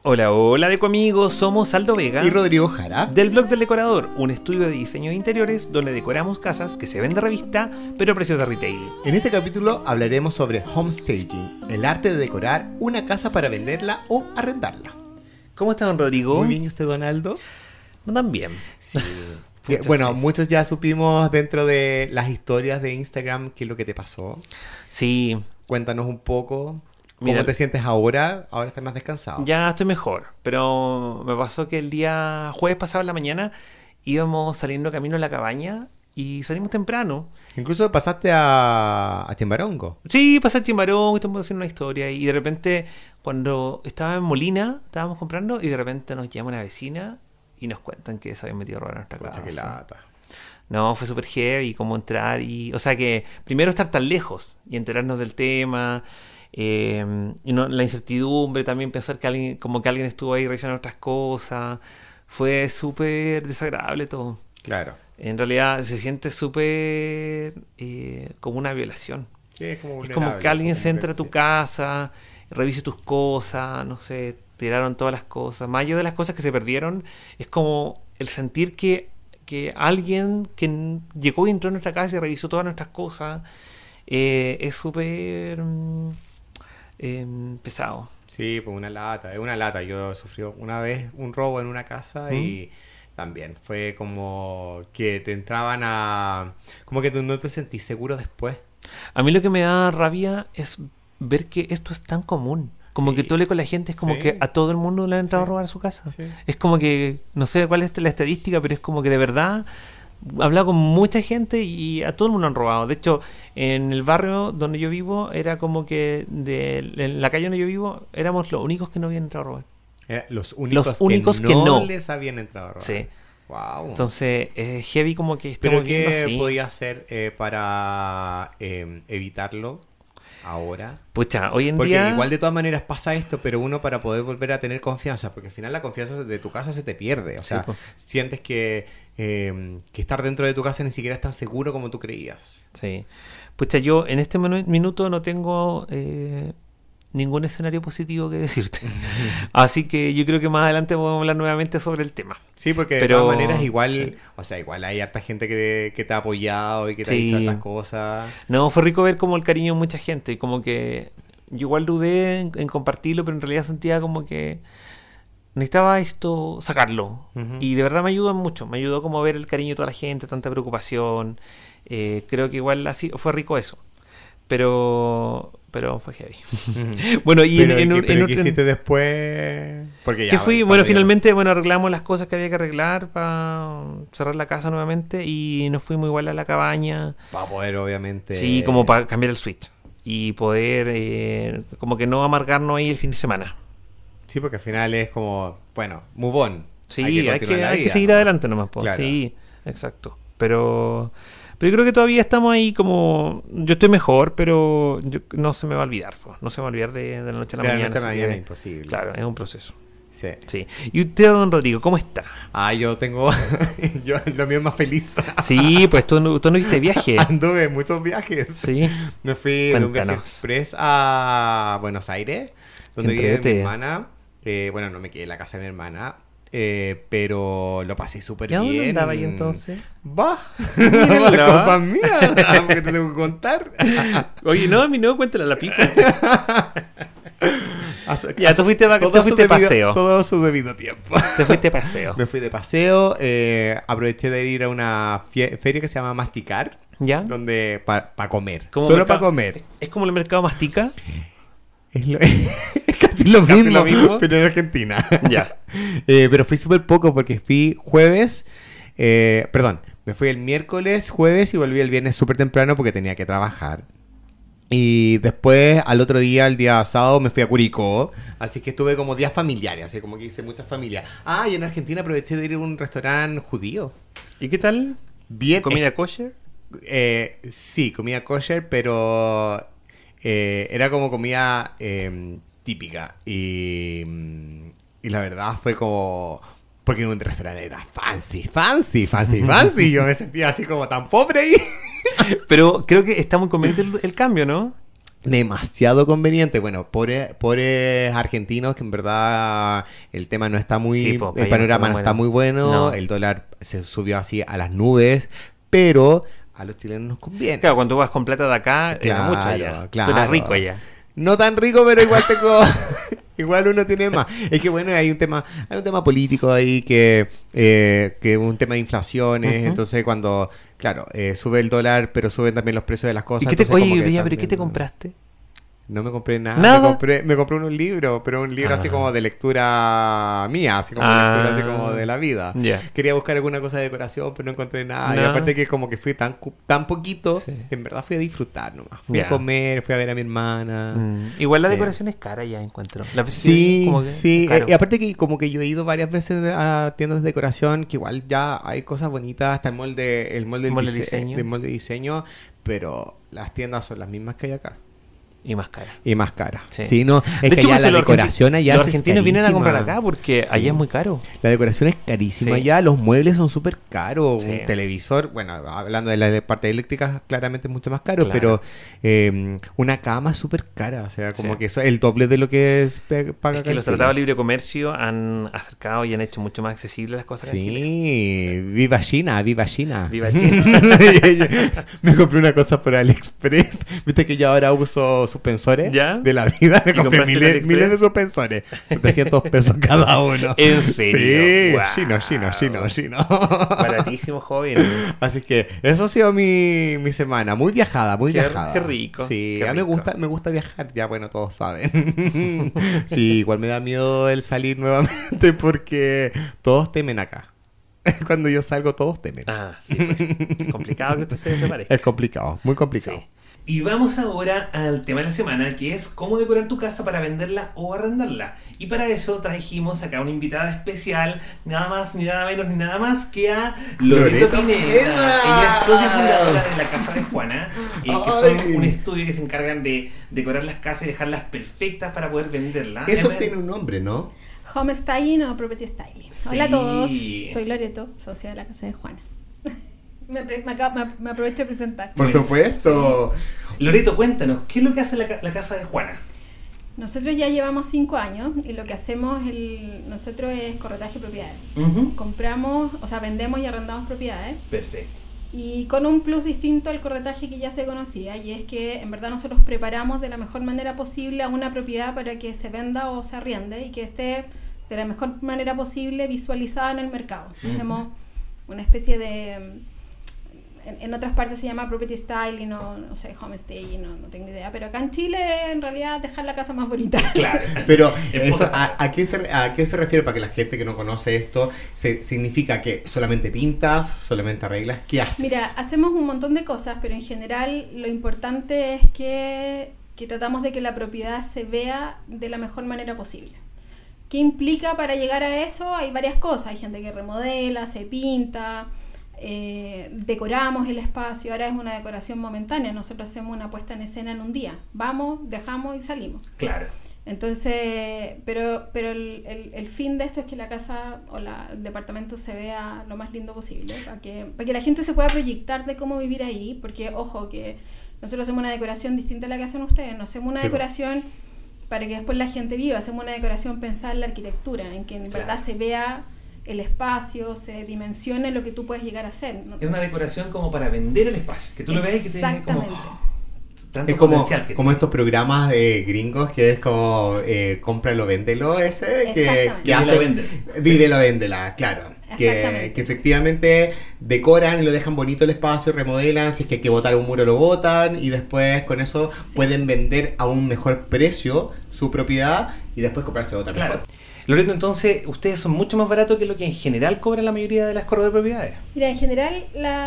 Hola, hola Deco amigos, somos Aldo Vega Y Rodrigo Jara. del blog del decorador, un estudio de diseño de interiores donde decoramos casas que se ven de revista pero a precios de retail. En este capítulo hablaremos sobre homestaging, el arte de decorar una casa para venderla o arrendarla. ¿Cómo está don Rodrigo? Muy bien, ¿y usted, Donaldo? No tan bien. Sí. Pucha, Bueno, sí. muchos ya supimos dentro de las historias de Instagram qué es lo que te pasó. Sí, Cuéntanos un poco. ¿Cómo Mira, te sientes ahora? Ahora estás más descansado. ya estoy mejor, pero me pasó que el día jueves pasado en la mañana íbamos saliendo camino a la cabaña y salimos temprano. Incluso pasaste a Chimbarongo. Sí, pasé el Chimbarón, estamos haciendo una historia y de repente cuando estaba en Molina, estábamos comprando y de repente nos llama una vecina y nos cuentan que se habían metido a robar a nuestra Pucha, casa. qué lata. No, fue súper heavy cómo entrar y... O sea que primero estar tan lejos y enterarnos del tema y no, la incertidumbre, también pensar que alguien, como que alguien estuvo ahí revisando otras cosas. Fue súper desagradable todo. Claro. En realidad se siente súper como una violación. Sí, es como Es vulnerable. como que alguien como se entra a tu sí. casa, revise tus cosas, no sé, tiraron todas las cosas. Más allá de las cosas que se perdieron, es como el sentir que alguien que llegó y entró a nuestra casa y revisó todas nuestras cosas es súper pesado. Sí, pues una lata, es una lata. Yo sufrí una vez un robo en una casa y también fue como que te entraban a... Como que tú no te sentís seguro después. A mí lo que me da rabia es ver que esto es tan común. Como Sí. que tú le con la gente, es como Sí. que a todo el mundo le han entrado Sí. a robar a su casa. Sí. Es como que, no sé cuál es la estadística, pero es como que de verdad he hablado con mucha gente y a todo el mundo han robado. De hecho, en el barrio donde yo vivo, era como que en la calle donde yo vivo, éramos los únicos que no habían entrado a robar. Los únicos, únicos que que no. les habían entrado a robar. Sí. Wow. Entonces, es heavy como que ¿Pero estamos viendo qué así. podía hacer para evitarlo ahora? Pucha, hoy en Porque día... igual de todas maneras pasa esto, pero uno para poder volver a tener confianza, porque al final la confianza de tu casa se te pierde. O Sí, sea, po. sientes que estar dentro de tu casa ni siquiera es tan seguro como tú creías. Sí. Pucha, yo en este minuto no tengo ningún escenario positivo que decirte. Así que yo creo que más adelante podemos hablar nuevamente sobre el tema. Sí, porque Pero- de todas maneras igual, sí. o sea, igual hay harta gente que te ha apoyado y que te ha Sí. dicho hartas cosas. No, fue rico ver como el cariño de mucha gente. Y como que yo igual dudé en compartirlo, pero en realidad sentía como que necesitaba esto, sacarlo. Ujú. Y de verdad me ayudó mucho. Me ayudó como ver el cariño de toda la gente, tanta preocupación. Creo que igual así fue rico eso. Pero fue heavy. Ujú. Bueno, y Pero, en ¿qué hiciste después? Porque ¿Qué ya, fui? cuando Bueno, ya- finalmente, arreglamos las cosas que había que arreglar para cerrar la casa nuevamente y nos fuimos igual a la cabaña. Va a poder, obviamente. Sí, como para cambiar el switch y poder, como que no amargarnos ahí el fin de semana. Sí, porque al final es como, bueno, move on. Sí, continuar la hay que vida, seguir ¿no? adelante nomás, po. Claro. Sí, exacto. Pero yo creo que todavía estamos ahí como... Yo estoy mejor, pero no se me va a olvidar, po. No se me va a olvidar de la noche a la De la mañana. noche a la así mañana que, imposible. claro, es un proceso. Sí. Sí. ¿Y usted, don Rodrigo, cómo está? Yo tengo. Yo, lo mío es más feliz. Sí, pues tú no hiciste viaje. Anduve en muchos viajes. Sí. Me fui de un viaje Cuéntanos. express a Buenos Aires, donde vive mi entrete. hermana. Bueno, no me quedé en la casa de mi hermana, pero lo pasé súper ¿Y a bien. dónde andaba ahí entonces? Va. Míralo. Las cosas mías. Porque te tengo que contar. Oye, no, a mí no, cuéntale a la pipa. Hace- Ya, tú fuiste todo te su fuiste debido- paseo. Todo su debido tiempo. Te fuiste paseo. Me fui de paseo, aproveché de ir a una feria que se llama Masticar, ¿Ya? donde para comer, Como solo mercado- para comer. ¿Es como el mercado mastica? Es, es casi lo Casi mismo, lo mismo. pero en Argentina. Ya. Pero fui súper poco porque fui jueves, perdón, me fui el miércoles, jueves y volví el viernes súper temprano porque tenía que trabajar. Y después, al otro día, el día sábado, me fui a Curicó. Así que estuve como días familiares, así como que hice muchas familias. Y en Argentina aproveché de ir a un restaurante judío. ¿Y qué tal? Bien. ¿Comida kosher? Sí, comida kosher, pero era como comida típica. Y la verdad fue como... Porque en un restaurante era fancy. Y yo me sentía así como tan pobre ahí. Pero creo que está muy conveniente el cambio, ¿no? demasiado conveniente. Bueno, pobres argentinos que en verdad el tema no está muy, Sí, po, el panorama no está muy bueno, No. el dólar se subió así a las nubes, pero a los chilenos nos conviene. Claro, cuando tú vas con plata de acá, Claro, mucho allá. claro. Tú eres rico allá. No tan rico, pero igual tengo. Igual uno tiene más. Es que bueno, hay un tema político ahí que un tema de inflaciones. Ujú. Entonces cuando, claro, sube el dólar, pero suben también los precios de las cosas. ¿Y qué te, entonces como oye, que Villa, pero ¿qué te también- compraste? No me compré nada. ¿Nada? Me compré un libro, pero un libro así Ah. como de lectura mía, así como Ah. lectura así como de la vida. Ya. Quería buscar alguna cosa de decoración, pero no encontré nada. Y No. aparte que como que fui tan poquito, Sí. que en verdad fui a disfrutar nomás. Fui Ya. a comer, fui a ver a mi hermana. Igual la Sí. decoración es cara ya, encuentro. Sí, como que sí. es caro. Y aparte que como que yo he ido varias veces a tiendas de decoración, que igual ya hay cosas bonitas, hasta el molde El molde de diseño. del molde de diseño, pero las tiendas son las mismas que hay acá. Y más cara. Y más caras. Sí. Sí, no, es De que hecho, allá pues, la los decoración allá los es argentinos vienen a comprar carísima. acá porque allá es muy caro. La decoración es carísima Sí. allá, los muebles son súper caros, Sí. un televisor, bueno, hablando de la parte eléctrica, claramente es mucho más caro, Claro. pero una cama es súper cara, o sea, como Sí. que eso es el doble de lo que paga Es acá que en los Chile. tratados de libre comercio han acercado y han hecho mucho más accesibles las cosas acá en Chile. Sí, viva China, viva China. Viva China. Me compré una cosa por AliExpress. Viste que yo ahora uso suspensores ¿Ya? de la vida. Me ¿Y compré compraste en AliExpress? miles de suspensores. 700 pesos cada uno. ¿En serio? Sí, Guau. chino. Baratísimo, joven. Así que eso ha sido mi semana. Muy viajada, muy Qué- viajada. qué rico, Sí, qué a mí rico. me gusta viajar. Ya, bueno, todos saben. Sí, igual me da miedo el salir nuevamente porque todos temen acá. Cuando yo salgo, todos temen. Ah, sí, pues. Complicado que usted se desaparezca. Es complicado, muy complicado. Sí. Y vamos ahora al tema de la semana, que es cómo decorar tu casa para venderla o arrendarla. Y para eso trajimos acá una invitada especial, nada más, ni nada menos, ni nada más que a Loreto Loreto Pineda. Pineda. Ella es socia fundadora de la Casa de Juana, que Ay. son un estudio que se encargan de decorar las casas y dejarlas perfectas para poder venderlas. Eso Además- tiene un nombre, ¿no? Home Styling o Property Styling. Sí. Hola a todos, soy Loreto, socia de la Casa de Juana. me aprovecho de presentar. Por supuesto. Loreto, cuéntanos, ¿qué es lo que hace la Casa de Juana? Nosotros ya llevamos 5 años y lo que hacemos nosotros es corretaje de propiedades. Ujú. Compramos, o sea, vendemos y arrendamos propiedades Perfecto. y con un plus distinto al corretaje que ya se conocía, y es que en verdad nosotros preparamos de la mejor manera posible a una propiedad para que se venda o se arriende y que esté de la mejor manera posible visualizada en el mercado. Ujú. Hacemos una especie de... En otras partes se llama property styling o no sé, home staging, no tengo idea, pero acá en Chile en realidad dejar la casa más bonita. Claro. Pero En eso, pocas ¿a qué se refiere para que la gente que no conoce esto significa que solamente pintas, solamente arreglas? ¿Qué haces? Mira, hacemos un montón de cosas, pero en general lo importante es que tratamos de que la propiedad se vea de la mejor manera posible. ¿Qué implica para llegar a eso? Hay varias cosas. Hay gente que remodela, se pinta, decoramos el espacio. Ahora es una decoración momentánea. Nosotros hacemos una puesta en escena en un día. Vamos, dejamos y salimos. Claro. Entonces, pero el fin de esto es que la casa o el departamento se vea lo más lindo posible, para que la gente se pueda proyectar de cómo vivir ahí, porque ojo, que nosotros hacemos una decoración distinta a la que hacen ustedes, no hacemos una Sí, decoración para que después la gente viva, hacemos una decoración pensada en la arquitectura, en que en Claro. verdad se vea el espacio, se dimensione lo que tú puedes llegar a hacer, ¿no? Es una decoración como para vender el espacio. Que tú lo ves y que te Exactamente. tanto Es como, potencial que como tiene. estos programas gringos que es como cómpralo, véndelo, ese que Exactamente. hace. Vívelo, véndelo. Vívelo, véndela, claro. Exactamente. Que efectivamente decoran y lo dejan bonito el espacio, remodelan, si es que hay que botar un muro lo botan y después con eso Sí. pueden vender a un mejor precio su propiedad y después comprarse otra Claro. mejor. Loreto, entonces, ustedes son mucho más baratos que lo que en general cobran la mayoría de las corredoras de propiedades. Mira, en general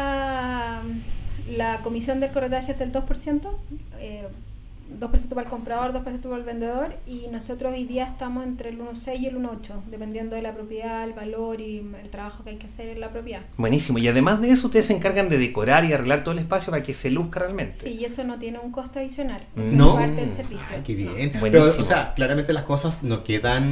la comisión del corretaje es del 2%, 2% para el comprador, 2% para el vendedor, y nosotros hoy día estamos entre el 1.6 y el 1.8, dependiendo de la propiedad, el valor y el trabajo que hay que hacer en la propiedad. Buenísimo. Y además de eso, ustedes se encargan de decorar y arreglar todo el espacio para que se luzca realmente. Sí, y eso no tiene un costo adicional, eso ¿No? es parte del servicio. Ay, qué bien. No. Pero, Buenísimo. o sea, claramente las cosas no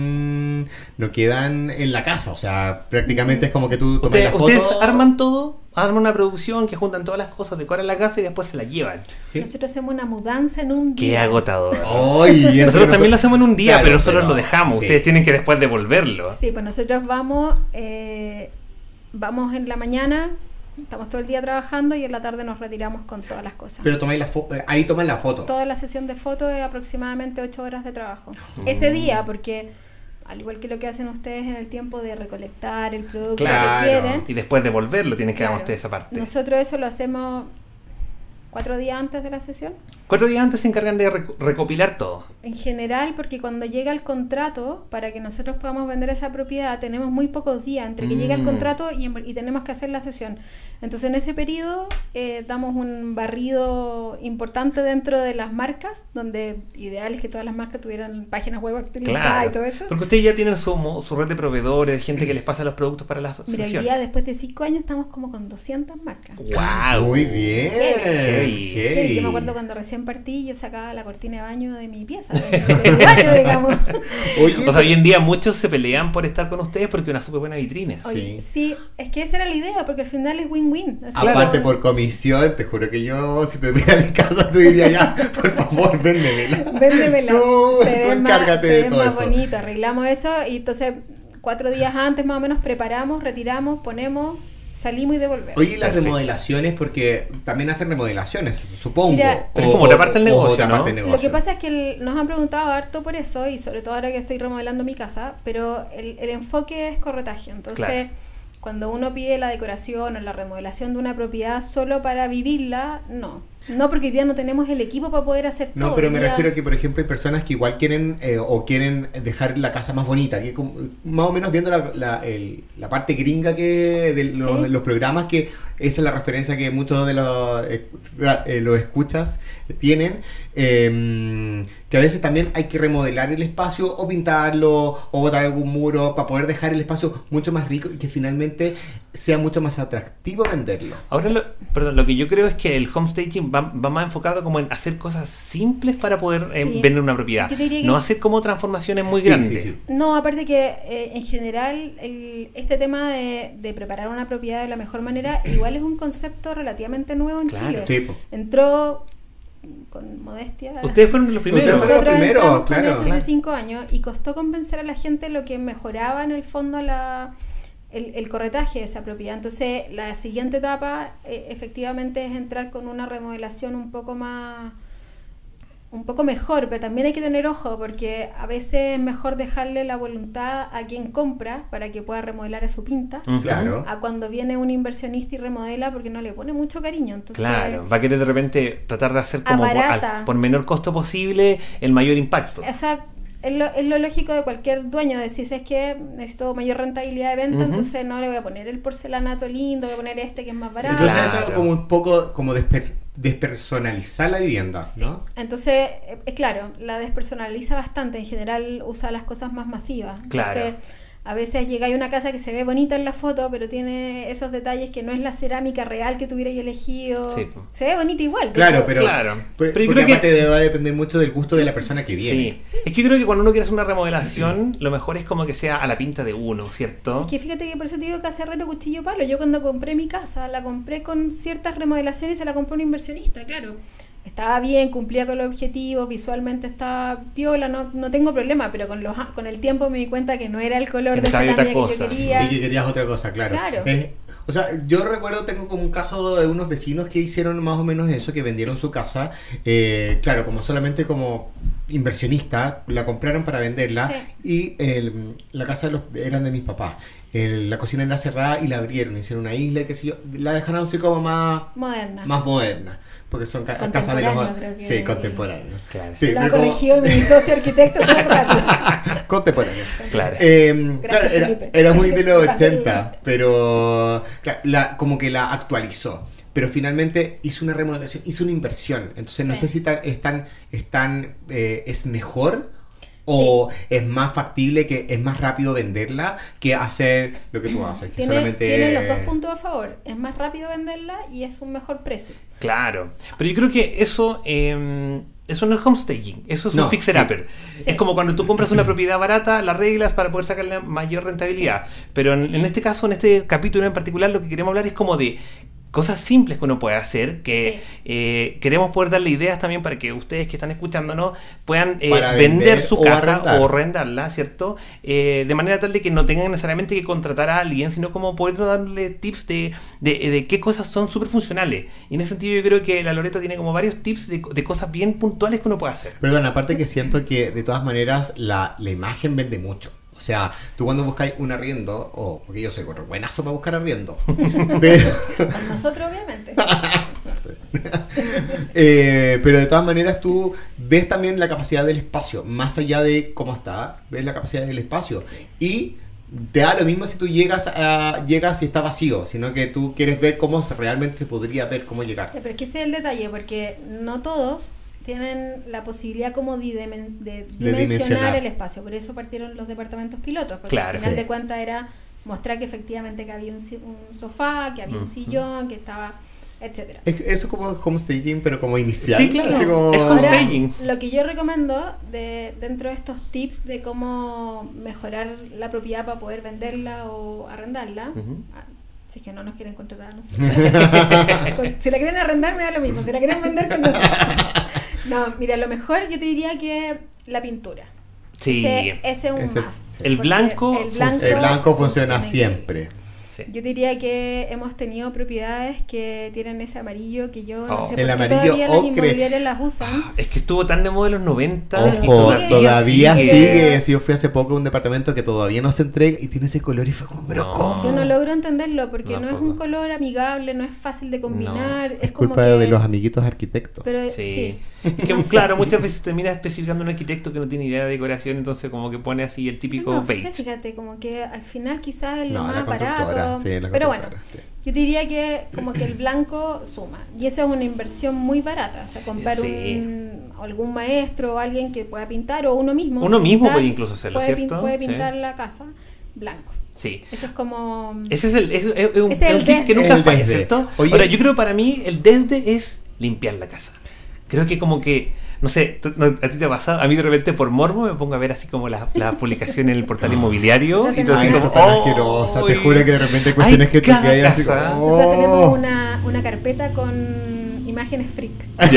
quedan en la casa. O sea, prácticamente es como que tú tomas la ¿Ustedes foto. arman todo arman una producción que juntan todas las cosas, decoran la casa y después se la llevan. ¿Sí? Nosotros hacemos una mudanza en un Qué día. agotador. Ay, eso Nosotros no también lo fue- hacemos en un día, Claro, pero nosotros pero- lo dejamos. sí. Ustedes tienen que después devolverlo. Sí, pues nosotros vamos en la mañana, estamos todo el día trabajando y en la tarde nos retiramos con todas las cosas. Pero tomáis ahí toman la foto. Toda la sesión de fotos es aproximadamente 8 horas de trabajo. Mm. Ese día, porque al igual que lo que hacen ustedes en el tiempo de recolectar el producto Claro. que quieren, Y después devolverlo, tienen que dar claro, ustedes esa parte. nosotros eso lo hacemos 4 días antes de la sesión. 4 días antes se encargan de recopilar todo. En general, porque cuando llega el contrato, para que nosotros podamos vender esa propiedad, tenemos muy pocos días entre que llega el contrato y tenemos que hacer la sesión. Entonces, en ese periodo, damos un barrido importante dentro de las marcas, donde ideal es que todas las marcas tuvieran páginas web actualizadas Claro. y todo eso. Porque ustedes ya tienen su red de proveedores, gente que les pasa los productos para las Mira, hoy sesiones. día, después de 5 años, estamos como con 200 marcas. ¡Wow! Muy bien. Heavy. Heavy. Yo me acuerdo cuando recién partí, yo sacaba la cortina de baño de mi pieza, de mi baño, digamos. Oye, O sea, hoy en día muchos se pelean por estar con ustedes porque es una súper buena vitrina. Oye, Sí. sí, es que esa era la idea, porque al final es win-win. Así aparte como- por comisión, te juro que yo, si te tuviera mi casa, te diría ya, por favor, véndemela. Véndemela. Tú se ve más, encárgate se de ve todo más eso. bonito, arreglamos eso y entonces 4 días antes más o menos preparamos, retiramos, ponemos, salimos y devolvemos. Oye, y las Perfecto. remodelaciones, porque también hacen remodelaciones, supongo. Mira, Pero es como otra parte del negocio, otra ¿no? parte del Lo negocio. que pasa es que nos han preguntado harto por eso y sobre todo ahora que estoy remodelando mi casa, pero el enfoque es corretaje. Entonces, Claro. cuando uno pide la decoración o la remodelación de una propiedad solo para vivirla, no, porque hoy día no tenemos el equipo para poder hacer todo. No, pero me Hoy día- refiero a que, por ejemplo, hay personas que igual quieren o quieren dejar la casa más bonita, que más o menos viendo la parte gringa que de Sí. los programas, que esa es la referencia que muchos de los escuchas tienen, que a veces también hay que remodelar el espacio o pintarlo o botar algún muro para poder dejar el espacio mucho más rico y que finalmente sea mucho más atractivo venderlo. Ahora, lo que yo creo es que el homestaging va más enfocado como en hacer cosas simples para poder Sí. vender una propiedad. Yo te diría que- No hacer como transformaciones muy Sí, grandes. sí, sí. No, aparte que en general este tema de preparar una propiedad de la mejor manera igual es un concepto relativamente nuevo en Claro. Chile. Sí, po. Entró con modestia. Ustedes fueron los primeros. Ustedes fueron- Nosotros primero, entramos claro. con eso Claro. hace 5 años y costó convencer a la gente lo que mejoraba en el fondo el corretaje de esa propiedad. Entonces, la siguiente etapa efectivamente es entrar con una remodelación un poco mejor, pero también hay que tener ojo porque a veces es mejor dejarle la voluntad a quien compra para que pueda remodelar a su pinta, Ujú. Claro. a cuando viene un inversionista y remodela porque no le pone mucho cariño. Entonces, Claro, va a querer de repente tratar de hacer como Abarata. por menor costo posible el mayor impacto. o sea, es lo lógico de cualquier dueño, decir, es que necesito mayor rentabilidad de venta, Ujú. entonces no le voy a poner el porcelanato lindo, voy a poner este que es más barato. Entonces Claro. eso es como un poco como despersonalizar la vivienda, ¿no? Entonces, claro, la despersonaliza bastante, en general usa las cosas más masivas. Claro. Entonces, a veces llega a una casa que se ve bonita en la foto, pero tiene esos detalles que no es la cerámica real que tuvierais elegido. Sí, po. Se ve bonita igual. de Claro, hecho. pero, Claro. Pero yo porque creo que- aparte va a depender mucho del gusto de la persona que viene. Sí. Es que yo creo que cuando uno quiere hacer una remodelación, lo mejor es como que sea a la pinta de uno, ¿cierto? Es que fíjate que por eso te digo casa herrero, cuchillo palo. Yo cuando compré mi casa, la compré con ciertas remodelaciones y se la compró un inversionista, claro. Estaba bien, cumplía con los objetivos, visualmente estaba piola, no tengo problema, pero con el tiempo me di cuenta que no era el color de Necesitaba otra cerámica que yo cosa. quería. Y que querías otra cosa, claro. Claro. O sea, yo recuerdo, tengo como un caso de unos vecinos que hicieron más o menos eso, que vendieron su casa, claro, como solamente como inversionista, la compraron para venderla y la casa eran de mis papás. La cocina era cerrada y la abrieron, hicieron una isla y qué sé yo, la dejaron así como más moderna, porque son casas de los... Contemporáneo, creo que- Sí, contemporáneos. Claro. Sí, Lo ha pero como- corregido mi socio arquitecto todo el rato. contemporáneo. Claro. Gracias, Claro, Felipe. era muy de los Me pasé 80, pero claro, como que la actualizó. Pero finalmente hizo una remodelación, hizo una inversión. Entonces no Sí. sé si es mejor o es más factible, que es más rápido venderla que hacer lo que tú haces. Que Tiene los dos puntos a favor. Es más rápido venderla y es un mejor precio. Claro. Pero yo creo que eso eso no es homestaging, eso es No, un fixer-upper. sí. Es como cuando tú compras una propiedad barata, las reglas para poder sacarle mayor rentabilidad. Pero en este caso, en este capítulo en particular, lo que queremos hablar es como de cosas simples que uno puede hacer, que queremos poder darle ideas también para que ustedes que están escuchándonos puedan Para vender vender su o casa arrendar. o arrendarla, ¿cierto? De manera tal de que no tengan necesariamente que contratar a alguien, sino como poder darle tips de qué cosas son súper funcionales. Y en ese sentido yo creo que la Loreto tiene como varios tips de cosas bien puntuales que uno puede hacer. Perdón, aparte que siento que de todas maneras la imagen vende mucho. O sea, tú cuando buscáis un arriendo, porque yo soy buenazo para buscar arriendo, pero, Con nosotros, obviamente. pero de todas maneras tú ves también la capacidad del espacio, más allá de cómo está, ves la capacidad del espacio. Sí. Y te da lo mismo si tú llegas y está vacío, sino que tú quieres ver realmente se podría ver cómo llegar. Pero es que ese es el detalle, porque no todos tienen la posibilidad como de dimensionar el espacio. Por eso partieron los departamentos pilotos, porque Claro, al final sí. de cuentas era mostrar que efectivamente que había un sofá, que había un sillón, que estaba, etcétera. Eso es como homestaging, pero como inicial. Sí, claro. Así como... Es Ahora, homestaging. lo que yo recomiendo dentro de estos tips de cómo mejorar la propiedad para poder venderla o arrendarla, si es que no nos quieren contratar a nosotros. Si la quieren arrendar me da lo mismo, si la quieren vender con nosotros. No, mira, lo mejor yo te diría que la pintura. Sí. Ese es un Ese- must. El Porque blanco El blanco funciona increíble. siempre. Sí. Yo diría que hemos tenido propiedades que tienen ese amarillo que yo no Oh. sé por El qué amarillo todavía las ocre. inmobiliarias las usan. Es que estuvo tan de moda en los 90. y Ojo, sigue, todavía sigue. sigue. Si yo fui hace poco a un departamento que todavía no se entrega y tiene ese color y fue como, pero No. ¿cómo? Yo no logro entenderlo porque no es Tampoco. un color amigable, no es fácil de combinar. Es como culpa que, de los amiguitos arquitectos. Pero Sí. sí. Es que, No sé. claro, muchas veces termina especificando un arquitecto que no tiene idea de decoración, entonces como que pone así el típico No sé, beige. fíjate, como que al final quizás es lo No, la más constructora, barato. sí, la pero bueno, constructora, sí. yo diría que como que el blanco suma. Y esa es una inversión muy barata. O sea, comprar Sí. algún maestro o alguien que pueda pintar o uno mismo. Uno mismo pintar, puede incluso hacerlo, ¿cierto? Puede Sí. pintar la casa blanco. Sí. Ese es como... Ese es un Ese es el tip que desde. nunca El falla, desde. ¿cierto? Oye. Ahora, yo creo para mí el desde es limpiar la casa. Creo que como que, no sé, ¿a ti te ha pasado? A mí de repente por morbo me pongo a ver así como la publicación en el portal inmobiliario. Esa Y todo así Ay, tenemos- como, eso tan asquerosa. Te ¡ay! juro que de repente hay cuestiones Ay, que te cada quedas así casa. como... Nosotros tenemos "Oh". una carpeta con imágenes freak. Ya.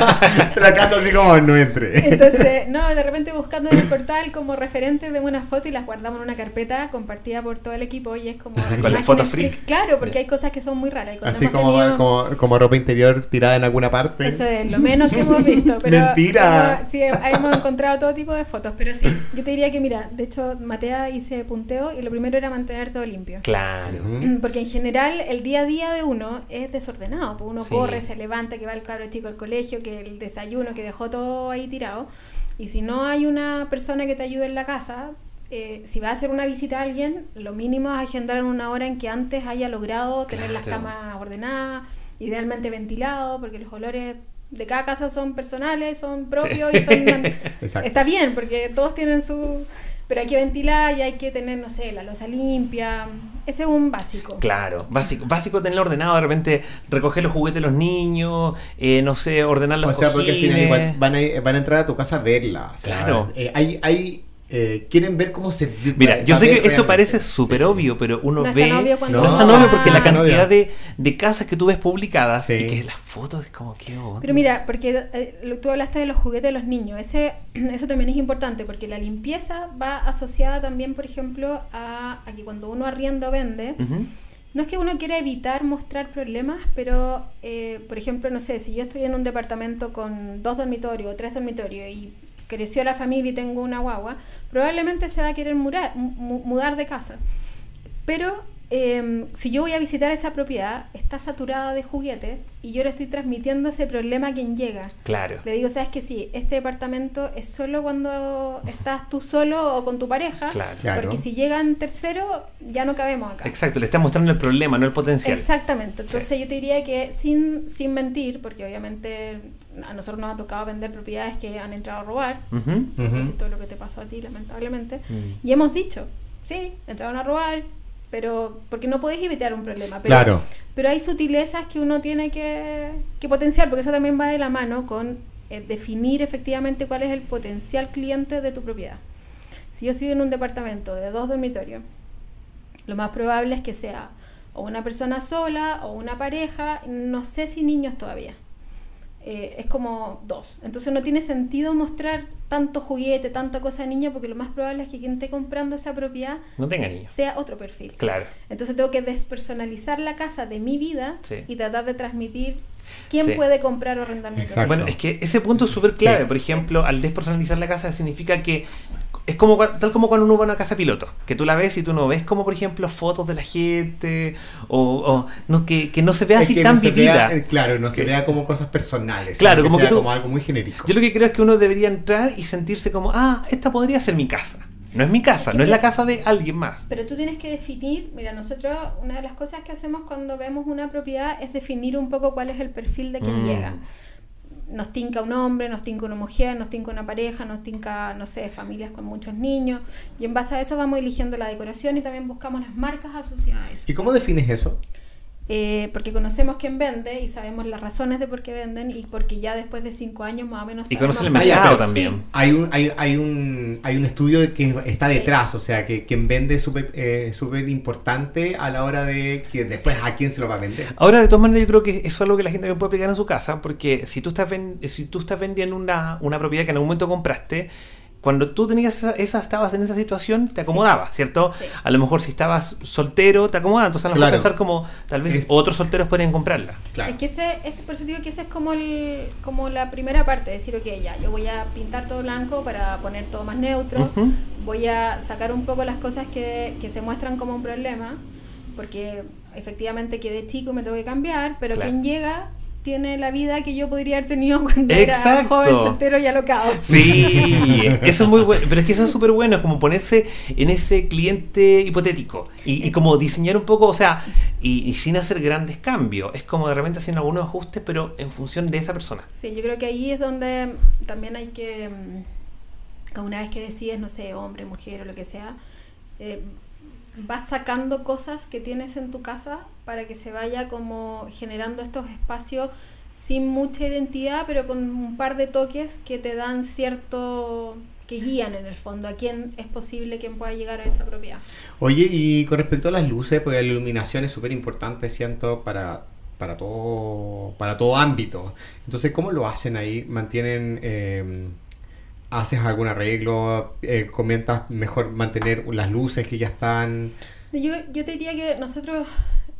La casa así como no entre. Entonces, no, de repente buscando en el portal como referente vemos una foto y las guardamos en una carpeta compartida por todo el equipo y es como Con las imágenes fotos freak. Claro, porque hay cosas que son muy raras. Y cuando Así hemos como, tenido- como ropa interior tirada en alguna parte. Eso es lo menos que hemos visto. Pero Mentira. Sí, hemos encontrado todo tipo de fotos. Pero sí, yo te diría que mira, de hecho, Matea hice punteo y lo primero era mantener todo limpio. Claro. Ujú. Porque en general el día a día de uno es desordenado. Pues uno Sí. corre, se levanta, que va el cabro chico al colegio, que el desayuno, que dejó todo ahí tirado. Y si no hay una persona que te ayude en la casa, si vas a hacer una visita a alguien, lo mínimo es agendar en una hora en que antes haya logrado tener las Claro. camas ordenadas, idealmente ventilado, porque los olores de cada casa son personales, son propios Sí. y son... Exacto. Está bien, porque todos tienen su... Pero hay que ventilar y hay que tener, no sé, la loza limpia. Ese es un básico. Claro, básico tenerlo ordenado, de repente recoger los juguetes de los niños, no sé, ordenar los O sea, porque al final cojines. igual van a entrar a tu casa a verla. O sea, Claro. quieren ver cómo se Mira, yo va a sé que ver esto realmente. parece súper Sí. obvio, pero uno No es ve... tan obvio cuando No es No, tan obvio porque la Ah. cantidad obvio. de casas que tú ves publicadas Sí. y que las fotos es como que... Pero mira, porque tú hablaste de los juguetes de los niños, eso también es importante porque la limpieza va asociada también, por ejemplo, a que cuando uno arrienda o vende, Ujú. no es que uno quiera evitar mostrar problemas, pero, por ejemplo, no sé, si yo estoy en un departamento con 2 dormitorios o 3 dormitorios y creció la familia y tengo una guagua, probablemente se va a querer mudar de casa. Pero si yo voy a visitar esa propiedad, está saturada de juguetes y yo le estoy transmitiendo ese problema a quien llega. Claro. Le digo, ¿sabes qué? Sí, este departamento es solo cuando estás tú solo o con tu pareja, Claro. Claro. porque si llegan terceros, ya no cabemos acá. Exacto, le estás mostrando el problema, no el potencial. Exactamente, entonces yo te diría que sin mentir, porque obviamente a nosotros nos ha tocado vender propiedades que han entrado a robar, Ujú. Ujú. todo lo que te pasó a ti lamentablemente, Mm. y hemos dicho, sí, entraron a robar, pero porque no podéis evitar un problema, pero, Claro. pero hay sutilezas que uno tiene que potenciar, porque eso también va de la mano con definir efectivamente cuál es el potencial cliente de tu propiedad. Si yo estoy en un departamento de 2 dormitorios, lo más probable es que sea o una persona sola o una pareja, no sé si niños todavía. Es como 2. Entonces no tiene sentido mostrar tanto juguete, tanta cosa de niño, porque lo más probable es que quien esté comprando esa propiedad no tenga niños, sea otro perfil. Claro. Entonces tengo que despersonalizar la casa de mi vida, sí, y tratar de transmitir quién sí, puede comprar o arrendar mi propiedad. Bueno, es que ese punto es súper clave. Sí. Por ejemplo, al despersonalizar la casa significa que es como tal como cuando uno va a una casa piloto, que tú la ves y tú no ves como, por ejemplo, fotos de la gente o no, que no se vea Es así que tan no se vivida. vea, claro, no se Que- vea como cosas personales, Claro, sino como que sea tú- como algo muy genérico. Yo lo que creo es que uno debería entrar y sentirse como, esta podría ser mi casa. No es mi casa, no es la casa de alguien más. Pero tú tienes que definir, mira, nosotros una de las cosas que hacemos cuando vemos una propiedad es definir un poco cuál es el perfil de quien llega. Nos tinca un hombre, nos tinca una mujer, nos tinca una pareja, nos tinca, no sé, familias con muchos niños, y en base a eso vamos eligiendo la decoración y también buscamos las marcas asociadas a eso. ¿Y cómo defines eso? Porque conocemos quién vende y sabemos las razones de por qué venden, y porque ya después de 5 años más o menos Y sabemos conoce el cuál es mercado perfil. también. Hay un estudio que está detrás, o sea, que quien vende es súper importante a la hora de que después a quién se lo va a vender. Ahora, de todas maneras, yo creo que eso es algo que la gente también puede aplicar en su casa, porque si tú estás vendiendo una propiedad que en algún momento compraste, cuando tú tenías estabas en esa situación, te acomodaba, ¿cierto? Sí. A lo mejor si estabas soltero, te acomodaba. Entonces a lo mejor Claro. pensar como tal vez otros solteros pueden comprarla. Claro. Es que por eso digo que ese es como la primera parte, decir, ok, ya, yo voy a pintar todo blanco para poner todo más neutro, Ujú. voy a sacar un poco las cosas que se muestran como un problema, porque efectivamente quedé chico y me tengo que cambiar, pero Claro. quien llega tiene la vida que yo podría haber tenido cuando Exacto. era joven, soltero y alocado. Sí, eso es muy bueno, pero es que eso es súper bueno, es como ponerse en ese cliente hipotético y como diseñar un poco, o sea, y sin hacer grandes cambios, es como de repente haciendo algunos ajustes, pero en función de esa persona. Sí, yo creo que ahí es donde también hay que, una vez que decides, no sé, hombre, mujer o lo que sea, vas sacando cosas que tienes en tu casa para que se vaya como generando estos espacios sin mucha identidad, pero con un par de toques que te dan cierto, que guían en el fondo a quién es posible, quién pueda llegar a esa propiedad. Oye, y con respecto a las luces, porque la iluminación es súper importante, siento, para todo ámbito. Entonces, ¿cómo lo hacen ahí? ¿Mantienen, haces algún arreglo? ¿Comentas mejor mantener las luces que ya están? Yo te diría que nosotros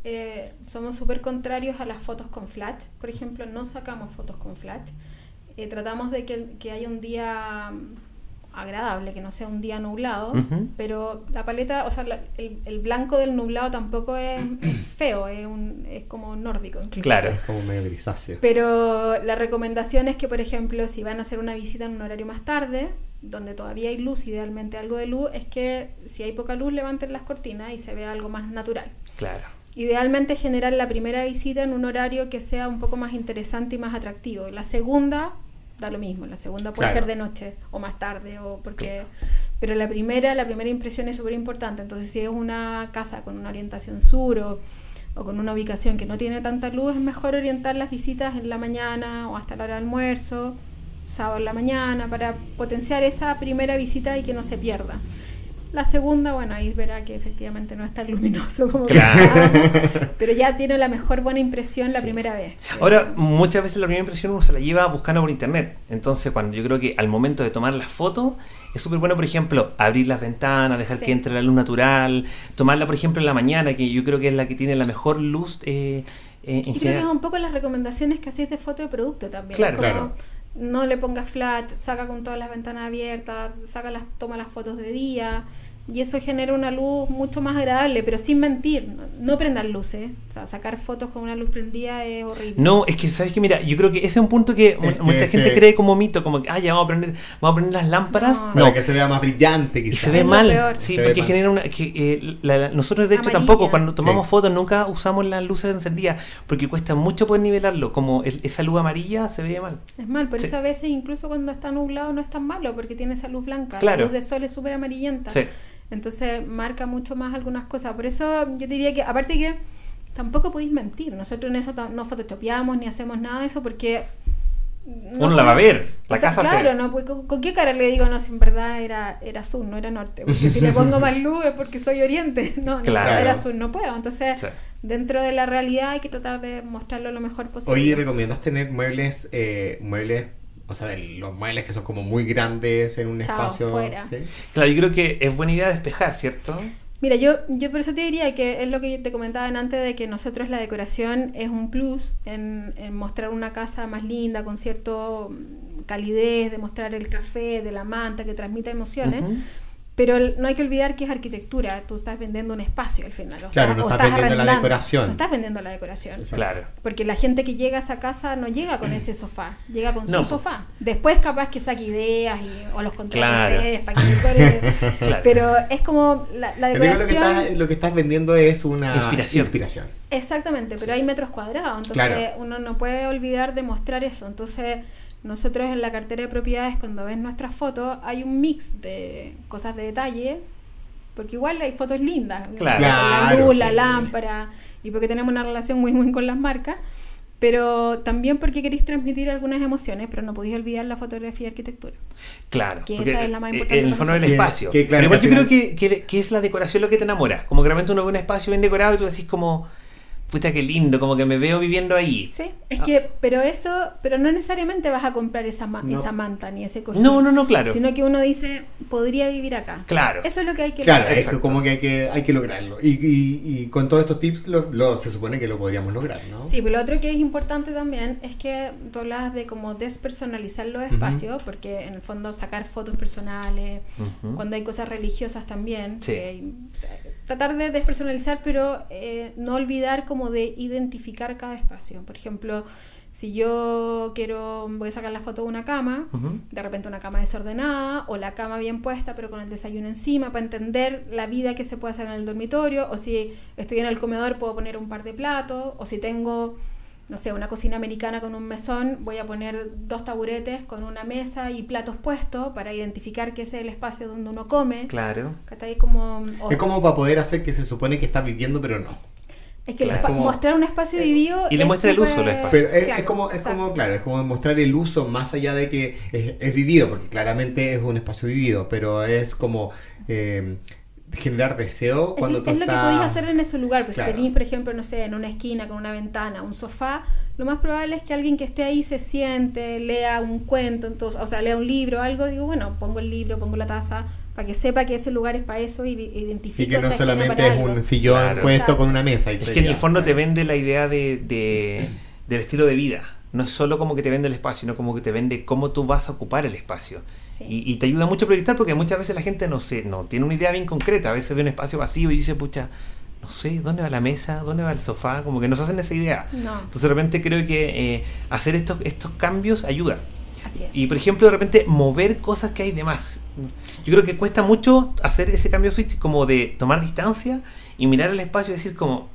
somos súper contrarios a las fotos con flash. Por ejemplo, no sacamos fotos con flash. Tratamos de que haya un día agradable, que no sea un día nublado, Ujú. pero la paleta, o sea, el blanco del nublado tampoco es feo, es como nórdico incluso. Claro. Es como medio grisáceo. Pero la recomendación es que, por ejemplo, si van a hacer una visita en un horario más tarde, donde todavía hay luz, idealmente algo de luz, es que si hay poca luz levanten las cortinas y se vea algo más natural. Claro. Idealmente generar la primera visita en un horario que sea un poco más interesante y más atractivo. La segunda da lo mismo, la segunda puede Claro. ser de noche o más tarde, pero la primera impresión es súper importante. Entonces, si es una casa con una orientación sur o con una ubicación que no tiene tanta luz, es mejor orientar las visitas en la mañana o hasta la hora de almuerzo, sábado en la mañana, para potenciar esa primera visita y que no se pierda. La segunda, bueno, ahí verá que efectivamente no es tan luminoso como Claro. pensábamos, pero ya tiene la mejor buena impresión la Sí. primera vez. Ahora, Eso. muchas veces la primera impresión uno se la lleva buscando por internet. Entonces, cuando yo creo que al momento de tomar las fotos, es súper bueno, por ejemplo, abrir las ventanas, dejar Sí. que entre la luz natural, tomarla, por ejemplo, en la mañana, que yo creo que es la que tiene la mejor luz en Yo creo que es general. un poco las recomendaciones que hacéis de foto de producto también. Claro, Como claro. no le pongas flash, saca con todas las ventanas abiertas, toma las fotos de día, y eso genera una luz mucho más agradable, pero sin mentir. No prendan luces, o sea, sacar fotos con una luz prendida es horrible. No, es que, ¿sabes qué? Mira, yo creo que ese es un punto que Es que mucha gente sí. cree como mito, como que, ya vamos a prender las lámparas. No. Para que se vea más brillante, Y quizás. se ve Es lo mal, peor. sí, Se ve porque mal. genera nosotros de hecho Amarilla. tampoco, cuando tomamos Sí. fotos nunca usamos las luces encendidas, porque cuesta mucho poder nivelarlo, como esa luz amarilla se ve mal. Es mal, por Sí. eso a veces incluso cuando está nublado no es tan malo, porque tiene esa luz blanca. Claro. La luz de sol es súper amarillenta. Sí. Entonces marca mucho más algunas cosas. Por eso yo diría que, aparte que tampoco podéis mentir. Nosotros en eso no photoshopeamos ni hacemos nada de eso, porque Uno la va a ver, la o sea, casa claro, se ve. ¿no? Pues, ¿con qué cara le digo, no, si en verdad era sur, no era norte? Porque si le pongo más luz es porque soy oriente. No, Claro. era sur, no puedo. Entonces, Sí. dentro de la realidad hay que tratar de mostrarlo lo mejor posible. Oye, ¿recomiendas tener muebles, o sea, los muebles que son como muy grandes en un Chao, espacio? fuera. ¿Sí? Claro, yo creo que es buena idea despejar, ¿cierto? Mira, yo por eso te diría que es lo que te comentaba antes de que nosotros la decoración es un plus en mostrar una casa más linda, con cierto calidez, de mostrar el café, de la manta que transmite emociones. Ujú. Pero no hay que olvidar que es arquitectura, tú estás vendiendo un espacio al final. Claro, no estás vendiendo la decoración. No estás vendiendo la decoración. Exacto. Claro. Porque la gente que llega a esa casa no llega con ese sofá, llega con No, su sofá. Después capaz que saque ideas o los contrate Claro. ustedes para que decore. Claro. Pero es como la Yo creo que decoración... lo que estás vendiendo es una Inspiración. Exactamente, pero hay metros cuadrados, entonces Claro. uno no puede olvidar de mostrar eso. Entonces, nosotros en la cartera de propiedades, cuando ves nuestras fotos, hay un mix de cosas de detalle, porque igual hay fotos lindas, Claro. la Claro, luz, la sí. lámpara, y porque tenemos una relación muy muy con las marcas, pero también porque queréis transmitir algunas emociones, pero no podéis olvidar la fotografía y arquitectura. Claro. Que porque, esa es la más importante en el para fondo del nosotros. espacio. Que claro, Pero igual que yo al creo que es la decoración lo que te enamora. Como que realmente uno ve un espacio bien decorado y tú decís como, pucha, qué lindo, como que me veo viviendo ahí. Sí, es que, pero no necesariamente vas a comprar esa No. esa manta ni ese cojín. No, claro. Sino que uno dice, podría vivir acá. Claro. Eso es lo que hay que Claro, lograr. es que como que hay que lograrlo. Y con todos estos tips se supone que lo podríamos lograr, ¿no? Sí, pero lo otro que es importante también es que tú hablas de como despersonalizar los espacios, porque en el fondo sacar fotos personales, Ujú. cuando hay cosas religiosas también, Sí. tratar de despersonalizar, pero no olvidar como de identificar cada espacio. Por ejemplo, si yo voy a sacar la foto de una cama, Ujú. de repente una cama desordenada, o la cama bien puesta pero con el desayuno encima, para entender la vida que se puede hacer en el dormitorio, o si estoy en el comedor puedo poner un par de platos, o si tengo, no sé, una cocina americana con un mesón, voy a poner 2 taburetes con una mesa y platos puestos para identificar que ese es el espacio donde uno come. Claro. Que está ahí como, Es como para poder hacer que se supone que está viviendo, pero no. es que Claro. mostrar un espacio vivido Y le es muestra el uso súper- del espacio. Pero es Claro, como, exacto. claro, es como mostrar el uso más allá de que es vivido, porque claramente es un espacio vivido, pero es como generar deseo cuando tú Es lo que estás... podéis hacer en ese lugar. Pues Claro. si tenéis, por ejemplo, no sé, en una esquina con una ventana, un sofá, lo más probable es que alguien que esté ahí se siente, lea un cuento, entonces, o sea, lea un libro o algo, digo, bueno, pongo el libro, pongo la taza, para que sepa que ese lugar es para eso y identifique. Y que no esa esquina solamente para es algo. un sillón Claro. puesto Exacto. con una mesa. Y Es que en sería- el fondo te vende la idea del estilo de vida. No es solo como que te vende el espacio, sino como que te vende cómo tú vas a ocupar el espacio. Sí. Y te ayuda mucho a proyectar porque muchas veces la gente no tiene una idea bien concreta. A veces ve un espacio vacío y dice, pucha, no sé, ¿dónde va la mesa? ¿Dónde va el sofá? Como que no se hacen esa idea. No. Entonces de repente creo que hacer estos cambios ayuda. Así es. Y por ejemplo, de repente mover cosas que hay de más. Yo creo que cuesta mucho hacer ese cambio switch como de tomar distancia y mirar el espacio y decir como,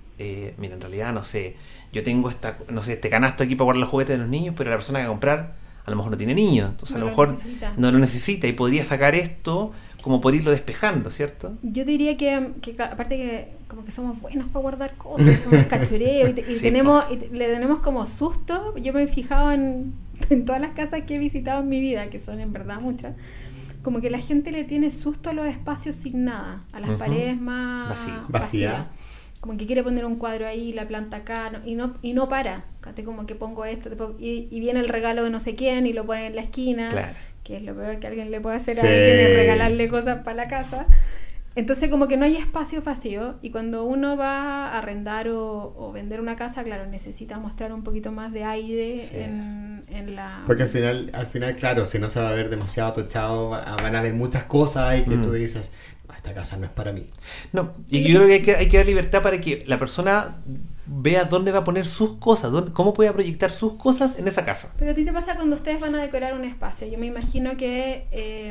mira, en realidad, no sé, yo tengo este canasto aquí para guardar los juguetes de los niños, pero la persona que va a comprar a lo mejor no tiene niños, entonces No a lo lo mejor necesita. no lo necesita y podría sacar esto como por irlo despejando, ¿cierto? Yo diría que claro, aparte que como que somos buenos para guardar cosas, somos cachureo y Sí, tenemos le tenemos como susto. Yo me he fijado en todas las casas que he visitado en mi vida, que son en verdad muchas, como que la gente le tiene susto a los espacios sin nada, a las Ujú. paredes más Vacía. vacías. Como que quiere poner un cuadro ahí, la planta acá, y no para. Fíjate, como que pongo esto, y viene el regalo de no sé quién y lo pone en la esquina, Claro. que es lo peor que alguien le puede hacer Sí. a alguien, es regalarle cosas para la casa. Entonces como que no hay espacio vacío, y cuando uno va a arrendar o vender una casa, claro, necesita mostrar un poquito más de aire Sí. en la... Porque al final, claro, si no se va a ver demasiado tochado, van a haber muchas cosas y que tú dices, "No, esta casa no es para mí". No, y yo creo que hay que dar libertad para que la persona vea dónde va a poner sus cosas, cómo puede proyectar sus cosas en esa casa. Pero a ti te pasa cuando ustedes van a decorar un espacio. Yo me imagino que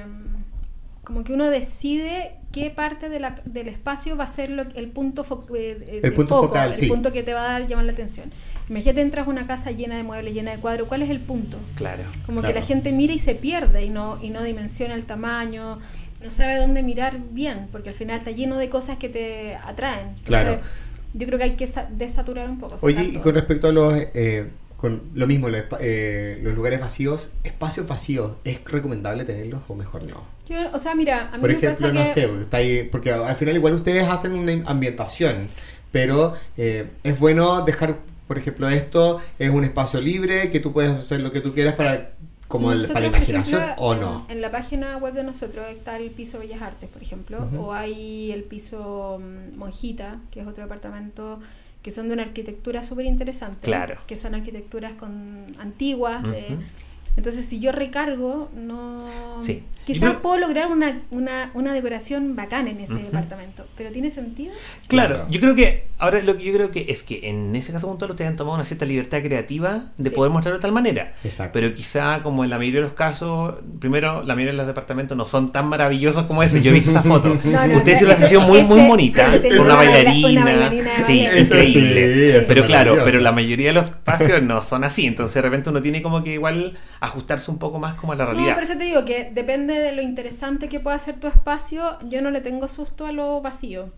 como que uno decide qué parte del espacio va a ser el punto, El punto focal, el sí. punto que te va a dar llamar la atención. Imagínate, entras a una casa llena de muebles, llena de cuadros, ¿cuál es el punto? Claro. Como Claro. que la gente mira y se pierde y no dimensiona el tamaño, no sabe dónde mirar bien, porque al final está lleno de cosas que te atraen. Entonces, Claro. yo creo que hay que desaturar un poco. Oye, sacar y todo. con respecto a los con lo mismo, los lugares vacíos, espacios vacíos, ¿es recomendable tenerlos o mejor no? O sea, mira, a mí Por me ejemplo, pasa no que... sé, está ahí, porque al final igual ustedes hacen una ambientación, pero es bueno dejar, por ejemplo, esto es un espacio libre, que tú puedes hacer lo que tú quieras para Nosotros, la imaginación, por ejemplo, o no. En la página web de nosotros está el piso Bellas Artes, por ejemplo, o hay el piso Monjita, que es otro departamento que son de una arquitectura súper interesante, Claro. que son arquitecturas antiguas. Entonces, si yo recargo, no... Sí. Quizás puedo lograr una decoración bacana en ese departamento, pero ¿tiene sentido? Claro, yo creo que ahora lo que yo creo que es que en ese caso puntual ustedes han tomado una cierta libertad creativa de poder mostrarlo de tal manera. Exacto. Pero quizá como en la mayoría de los casos, primero la mayoría de los departamentos no son tan maravillosos como ese. Yo he visto esas fotos. Ustedes hicieron una sesión muy bonita con una bailarina. Sí, increíble. Sí, pero claro, pero la mayoría de los espacios no son así. Entonces de repente uno tiene como que igual ajustarse un poco más como a la realidad. No, por eso te digo que depende de lo interesante que pueda ser tu espacio. Yo no le tengo susto a lo vacío.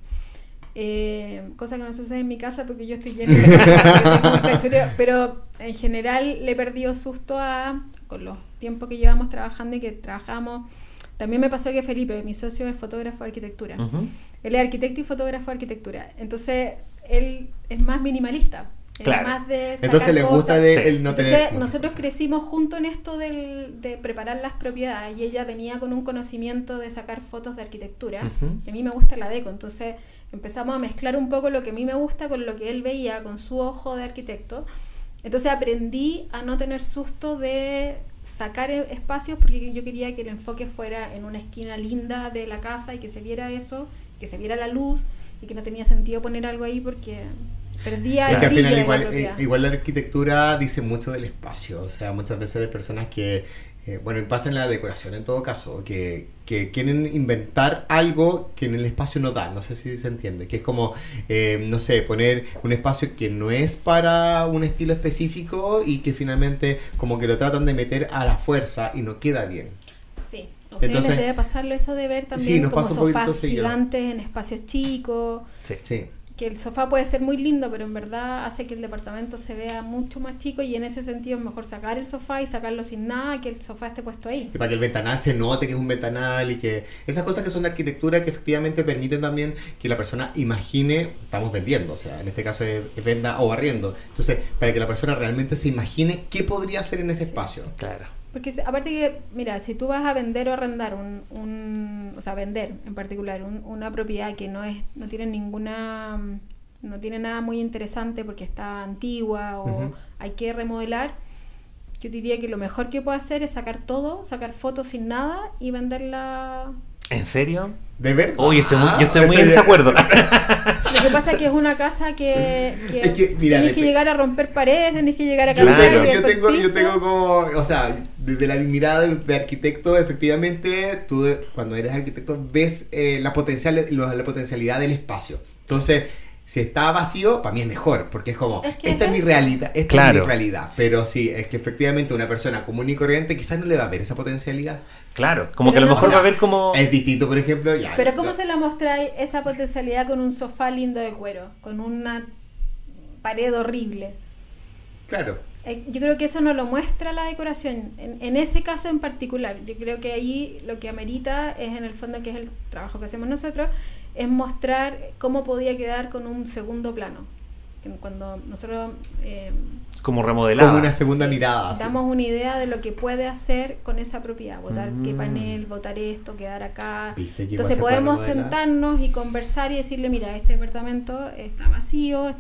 Cosa que no sucede en mi casa porque yo estoy llena de casa, pero en general le he perdido susto con los tiempos que llevamos trabajando y que trabajamos. También me pasó que Felipe, mi socio, es fotógrafo de arquitectura. Él es arquitecto y fotógrafo de arquitectura. Entonces él es más minimalista. Claro. Más de sacar Entonces le gusta el no tener... Entonces nosotros crecimos juntos en esto de preparar las propiedades y ella venía con un conocimiento de sacar fotos de arquitectura y a mí me gusta la deco, entonces empezamos a mezclar un poco lo que a mí me gusta con lo que él veía con su ojo de arquitecto. Entonces aprendí a no tener susto de sacar espacios porque yo quería que el enfoque fuera en una esquina linda de la casa y que se viera eso, que se viera la luz y que no tenía sentido poner algo ahí porque perdía el brillo de la propiedad. Igual la arquitectura dice mucho del espacio, o sea, muchas veces hay personas que, bueno, y pasa en la decoración en todo caso, que quieren inventar algo que en el espacio no da, no sé si se entiende, que es como, no sé, poner un espacio que no es para un estilo específico y que finalmente como que lo tratan de meter a la fuerza y no queda bien. Sí. A ustedes les debe pasarlo eso de ver también como sofás gigantes en espacios chicos. Sí. Que el sofá puede ser muy lindo, pero en verdad hace que el departamento se vea mucho más chico y en ese sentido es mejor sacar el sofá y sacarlo sin nada que el sofá esté puesto ahí. Y para que el ventanal se note que es un ventanal y que esas cosas que son de arquitectura que efectivamente permiten también que la persona imagine, estamos vendiendo, o sea, en este caso es venda o arriendo. Entonces, para que la persona realmente se imagine qué podría hacer en ese espacio. Claro. Porque aparte que, mira, si tú vas a vender o arrendar o sea, vender en particular una propiedad que no tiene no tiene nada muy interesante porque está antigua o hay que remodelar, yo diría que lo mejor que puedo hacer es sacar fotos sin nada y venderla. ¿En serio? ¿De verdad? Oh, yo estoy muy en desacuerdo. Lo que pasa es que es una casa que mira, tenés que llegar a romper paredes, tenés que llegar a cambiar. Claro. Yo tengo como, o sea, desde la mirada de arquitecto, efectivamente, tú cuando eres arquitecto ves la potencialidad del espacio. Entonces, si está vacío, para mí es mejor, porque es como, esta es mi realidad, es mi realidad. Pero sí, es que efectivamente una persona común y corriente quizás no le va a ver esa potencialidad. Claro, como que a lo mejor va a ver como... Es distinto, por ejemplo, ya. Pero ¿cómo se la mostráis esa potencialidad con un sofá lindo de cuero? Con una pared horrible. Claro. Yo creo que eso no lo muestra la decoración, en ese caso en particular. Yo creo que ahí lo que amerita es, en el fondo, que es el trabajo que hacemos nosotros, es mostrar cómo podía quedar con un segundo plano. Cuando nosotros... como remodelada. Como una segunda mirada. Damos una idea de lo que puede hacer con esa propiedad. Botar qué panel, botar esto, quedar acá. Entonces podemos sentarnos y conversar y decirle, mira, este departamento está vacío,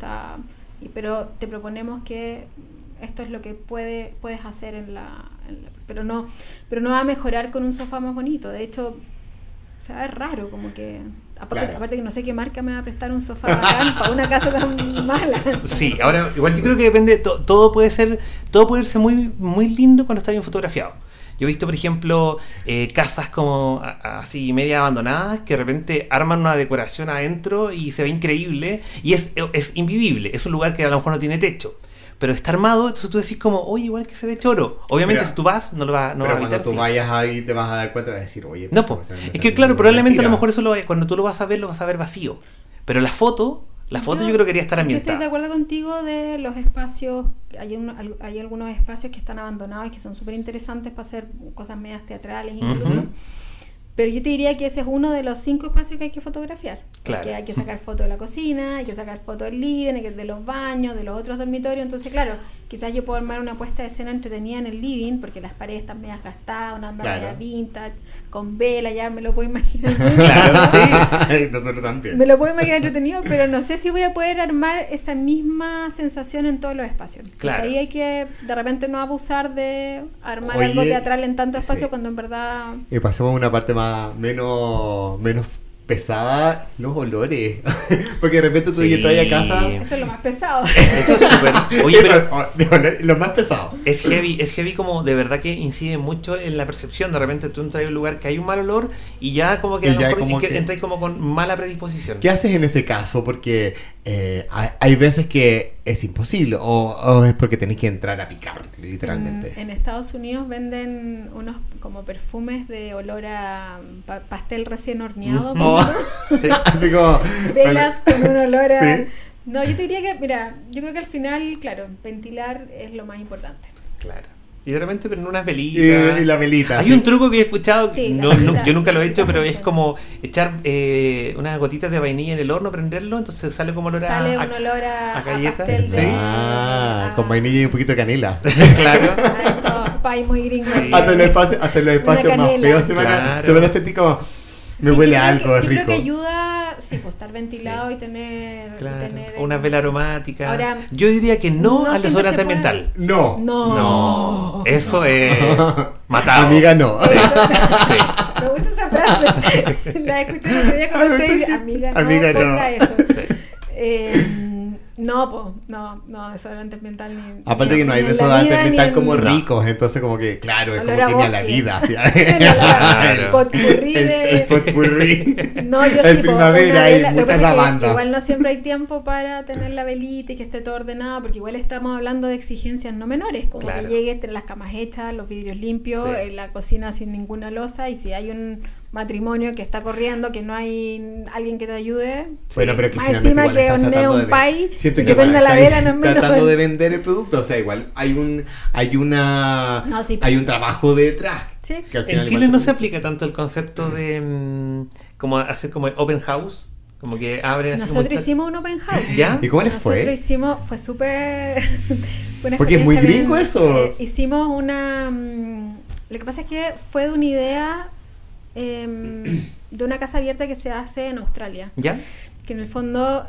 pero te proponemos que esto es lo que puedes hacer pero no va a mejorar con un sofá más bonito. De hecho, o sea, es raro, como que aparte que no sé qué marca me va a prestar un sofá bacán para una casa tan mala. Sí, ahora igual yo creo que depende, todo puede ser muy, muy lindo cuando está bien fotografiado. Yo he visto, por ejemplo, casas como así media abandonadas que de repente arman una decoración adentro y se ve increíble y es invivible. Es un lugar que a lo mejor no tiene techo, pero está armado, entonces tú decís como, oye, igual que se ve choro. Obviamente si tú vas, no va a habitar. Pero cuando tú vayas ahí te vas a dar cuenta de decir, oye... No, pues, es que claro, probablemente a lo mejor cuando tú lo vas a ver vacío. Pero la foto La foto yo creo que quería estar Yo estoy ambientada. de acuerdo contigo de los espacios. Hay algunos espacios que están abandonados y que son súper interesantes para hacer cosas medias teatrales incluso. Pero yo te diría que ese es uno de los 5 espacios que hay que fotografiar. Claro. Porque hay que sacar fotos de la cocina, hay que sacar fotos del living, de los baños, de los otros dormitorios. Entonces, claro, quizás yo puedo armar una puesta de escena entretenida en el living, porque las paredes están medias gastadas, una anda media vintage, con vela, ya me lo puedo imaginar. Claro, sí. Nosotros también. Me lo puedo imaginar entretenido, pero no sé si voy a poder armar esa misma sensación en todos los espacios. Entonces Claro. ahí hay que de repente no abusar de armar Oye, algo teatral en tanto espacio sí. cuando en verdad... Y pasemos a una parte menos pesada, los olores. Porque de repente tú Sí. llegas a casa. Eso es lo más pesado. Eso es súper... Oye, pero de olor, lo más pesado. es heavy como de verdad que incide mucho en la percepción. De repente tú entras a un lugar que hay un mal olor y ya como que Y a lo ya mejor como que- entras como con mala predisposición. ¿Qué haces en ese caso? Porque hay veces que es imposible o es porque tenés que entrar a picar, literalmente. En Estados Unidos venden unos como perfumes de olor a pastel recién horneado. Ujú. ¿no? Sí. Así como... Velas con un olor a... Sí. No, yo te diría que, mira, yo creo que al final, claro, ventilar es lo más importante. Claro. Y de repente prenden unas velitas. Y la velita. Hay sí. un truco que he escuchado, Sí, la no, velita, yo nunca lo he hecho, la pero es funciona. como echar unas gotitas de vainilla en el horno, prenderlo, entonces sale como olor Sale a un olor a galleta. pastel de... Sí. Ah, con vainilla y un poquito de canela. Claro. A estos pay muy gringos. Sí. Hasta los espacios más canela. feos Claro. se van a sentir como... Me Sí, huele yo a creo algo que, rico. Yo creo que ayuda, sí, pues estar ventilado y tener... Claro. Y tener O una vela aromática. Ahora, Yo diría que no, no al siempre desodorante se puede- ambiental. No. No. Eso es matado. Amiga, no. Eso- Sí. Me gusta esa frase. La escuché el otro día con usted y amiga, no, Amiga, no. ponga eso. Sí. No, pues, no, desodorante ambiental ni... Aparte ni- que no hay ni en la desodorantes vida, ni ambiental en- como No. ricos, entonces como que, claro, es Olor como a que ni a la bosque. vida. ¿sí? El potpurrí El de... potpurrí. No, yo El sí, primavera una hay vela. Lo que muchas pasa es que lavandas. igual no siempre hay tiempo para tener la velita y que esté todo ordenado, porque igual estamos hablando de exigencias no menores, como Claro. que llegue, tener las camas hechas, los vidrios limpios, Sí. la cocina sin ninguna losa, y si hay un matrimonio que está corriendo, que no hay alguien que te ayude, Bueno, pero que más finalmente encima igual que estás hornee tratando un de pay siento y que que prenda igual la estáis vela, no es menos. tratando de vender el producto, o sea, igual hay un No, sí, hay un trabajo detrás. Sí. que al En final Chile igual no te- se aplica tanto el concepto de como hacer como el open house, como que abren así como Nosotros esta- hicimos un open house. ¿Ya? ¿Y cómo les Nosotros fue? hicimos, fue súper... fue una Porque es muy experiencia gringo bien- eso. hicimos una... lo que pasa es que fue de una idea de una casa abierta que se hace en Australia. ¿Ya? Que en el fondo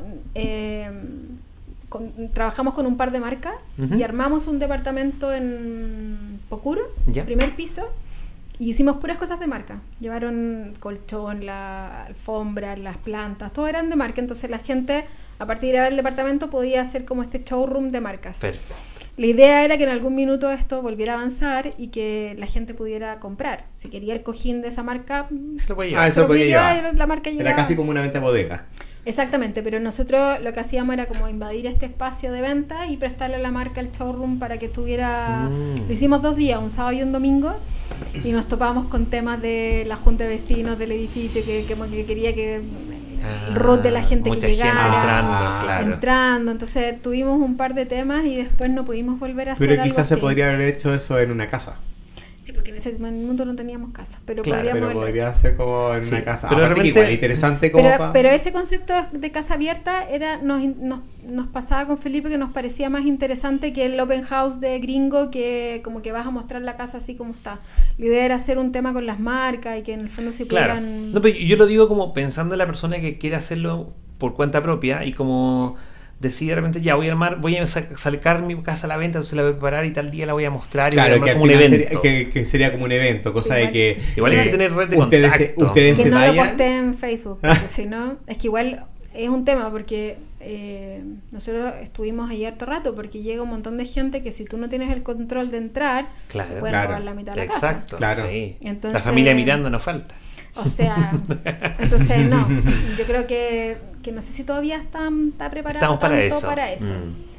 trabajamos con un par de marcas Ujú. y armamos un departamento en Pocuro, Ya. primer piso, y hicimos puras cosas de marca. Llevaron colchón, la alfombra, las plantas, todo eran de marca. Entonces la gente, a partir del departamento, podía hacer como este showroom de marcas. Perfecto. La idea era que en algún minuto esto volviera a avanzar y que la gente pudiera comprar. Si quería el cojín de esa marca, Se lo puede Ah, llevar. eso lo podía llevar. y la marca llegaba. Era casi como una venta bodega. Exactamente, pero nosotros lo que hacíamos era como invadir este espacio de venta y prestarle a la marca el showroom para que tuviera... Lo hicimos 2 días, un sábado y un domingo, y nos topamos con temas de la junta de vecinos del edificio que como que quería que el root de la gente mucha que llegara entrando, claro. entrando. Entonces tuvimos un par de temas y después no pudimos volver a hacer Pero algo quizás se así. podría haber hecho eso en una casa. Sí, porque en ese momento no teníamos casa, pero Claro, podríamos Pero haberlo podría hecho. ser como en Sí, una casa. pero Aparte que realmente- igual interesante como Pero ese concepto de casa abierta era nos pasaba con Felipe que nos parecía más interesante que el open house de gringo, que como que vas a mostrar la casa así como está. La idea era hacer un tema con las marcas y que en el fondo se Claro. pudieran... No, pero yo lo digo como pensando en la persona que quiere hacerlo por cuenta propia y como decide de repente, ya voy a sacar mi casa a la venta, entonces la voy a preparar y tal día la voy a mostrar y voy a Claro, armar que al como un final evento. que sería como un evento, cosa de Igual- que Igual hay que tener red de ustedes contacto. ustedes que se no lo vayan. posté en Facebook, porque si no, es que igual es un tema porque nosotros estuvimos ahí harto rato porque llega un montón de gente que si tú no tienes el control de entrar, Claro. te pueden Claro. robar la mitad de la casa. Exacto, Claro. sí. Entonces- La familia Miranda no falta. O sea, entonces no, yo creo que no sé si todavía está preparado Estamos para tanto eso. para eso.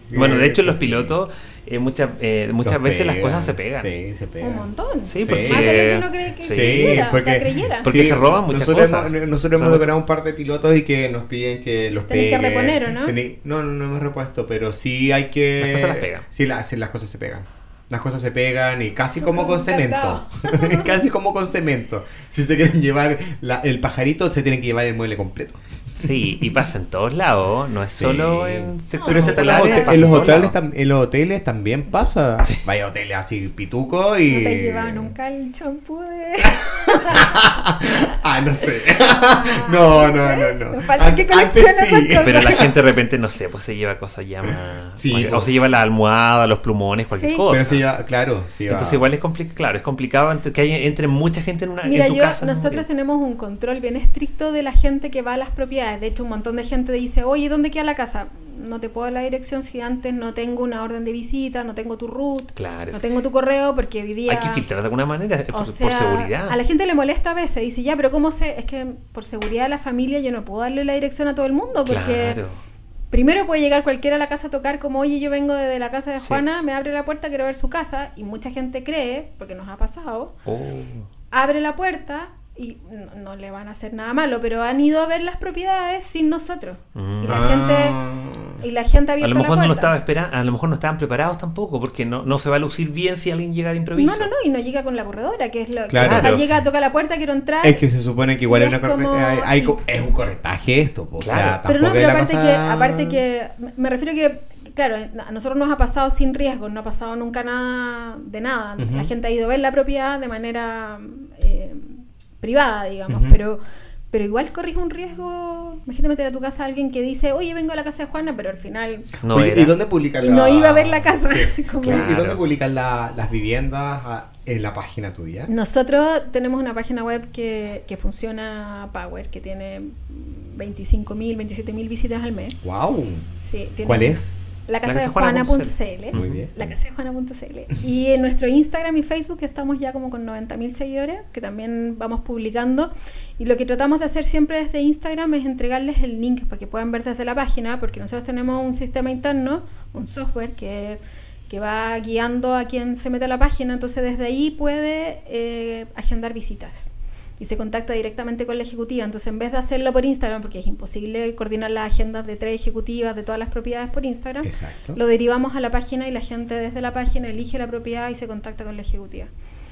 Bueno, de hecho, en los Sí. pilotos muchas Los veces las pegan. cosas se pegan. Sí, se pegan. Un montón. Sí, Sí. porque... Más de lo que uno cree que Sí, quisiera, porque- o sea, creyera. Porque se roban muchas nosotros cosas. Nosotros Son- hemos logrado un par de pilotos y que nos piden que los Tenés que peguen. reponer, ¿o no? No hemos repuesto, pero sí hay que... Las cosas las pegan. Sí, las cosas se pegan. Las cosas se pegan y casi Nunca como con me ha cemento. Casi como con cemento. Si se quieren llevar el pajarito, se tienen que llevar el mueble completo. Sí, y pasa en todos lados, no es Sí. solo en sectores Pero eso está populares, pasa en los todos hoteles, lados. en los hoteles también pasa. Vaya hoteles así pituco y... No te has llevado nunca el champú de... Ah, no sé. No. Me falta que coleccione esas cosas. Pero la gente de repente, no sé, pues se lleva cosas ya más... Sí, más- o pues. se lleva la almohada, los plumones, cualquier Sí. cosa. Pero se lleva, claro, se lleva... Entonces igual es complicado, claro, es complicado que entre mucha gente en Mira, en tu casa. ¿no? nosotros tenemos un control bien estricto de la gente que va a las propiedades. De hecho, un montón de gente dice, oye, ¿dónde queda la casa? No te puedo dar la dirección si antes no tengo una orden de visita, no tengo tu root, Claro. no tengo tu correo, porque hoy día... Hay que filtrar de alguna manera, O por sea, seguridad. a la gente le molesta a veces. Dice, ya, pero ¿cómo sé? Es que por seguridad de la familia yo no puedo darle la dirección a todo el mundo, porque... Claro. Primero puede llegar cualquiera a la casa a tocar como, oye, yo vengo desde la casa de Sí. Juana, me abre la puerta, quiero ver su casa, y mucha gente cree, porque nos ha pasado, Oh. abre la puerta y no le van a hacer nada malo, pero han ido a ver las propiedades sin nosotros. Mm. Y la gente ha A abierto lo mejor la no lo puerta. estaba esperando, a lo mejor no estaban preparados tampoco, porque no se va a lucir bien si alguien llega de improviso. No, y no llega con la corredora, que es lo Claro. que, o sea, llega, toca la puerta, quiero entrar. Es que se supone que igual Y es una es como- es un corretaje esto, po, o sea, Claro. Pero tampoco no, es pero la aparte, cosa- aparte que, me refiero que, claro, a nosotros nos ha pasado sin riesgo, no ha pasado nunca nada de nada. Ujú. La gente ha ido a ver la propiedad de manera privada, digamos, Ujú. pero igual corres un riesgo. Imagínate meter a tu casa a alguien que dice, oye, vengo a la casa de Juana, pero al final... No Oye, era. ¿y dónde publican Y no iba a ver la casa. Como- Claro. ¿Y dónde publican las viviendas en la página tuya? Nosotros tenemos una página web que funciona Power, que tiene 25.000, 27.000 visitas al mes. Wow. Sí, tiene ¿Cuál es? lacasadejuana.cl. Muy bien. Lacasadejuana.cl. Y en nuestro Instagram y Facebook estamos ya como con 90.000 seguidores, que también vamos publicando. Y lo que tratamos de hacer siempre desde Instagram es entregarles el link para que puedan ver desde la página, porque nosotros tenemos un sistema interno, un software que va guiando a quien se mete a la página, entonces desde ahí puede agendar visitas. Y se contacta directamente con la ejecutiva. Entonces, en vez de hacerlo por Instagram, porque es imposible coordinar las agendas de 3 ejecutivas de todas las propiedades por Instagram, Exacto. lo derivamos a la página y la gente desde la página elige la propiedad y se contacta con la ejecutiva.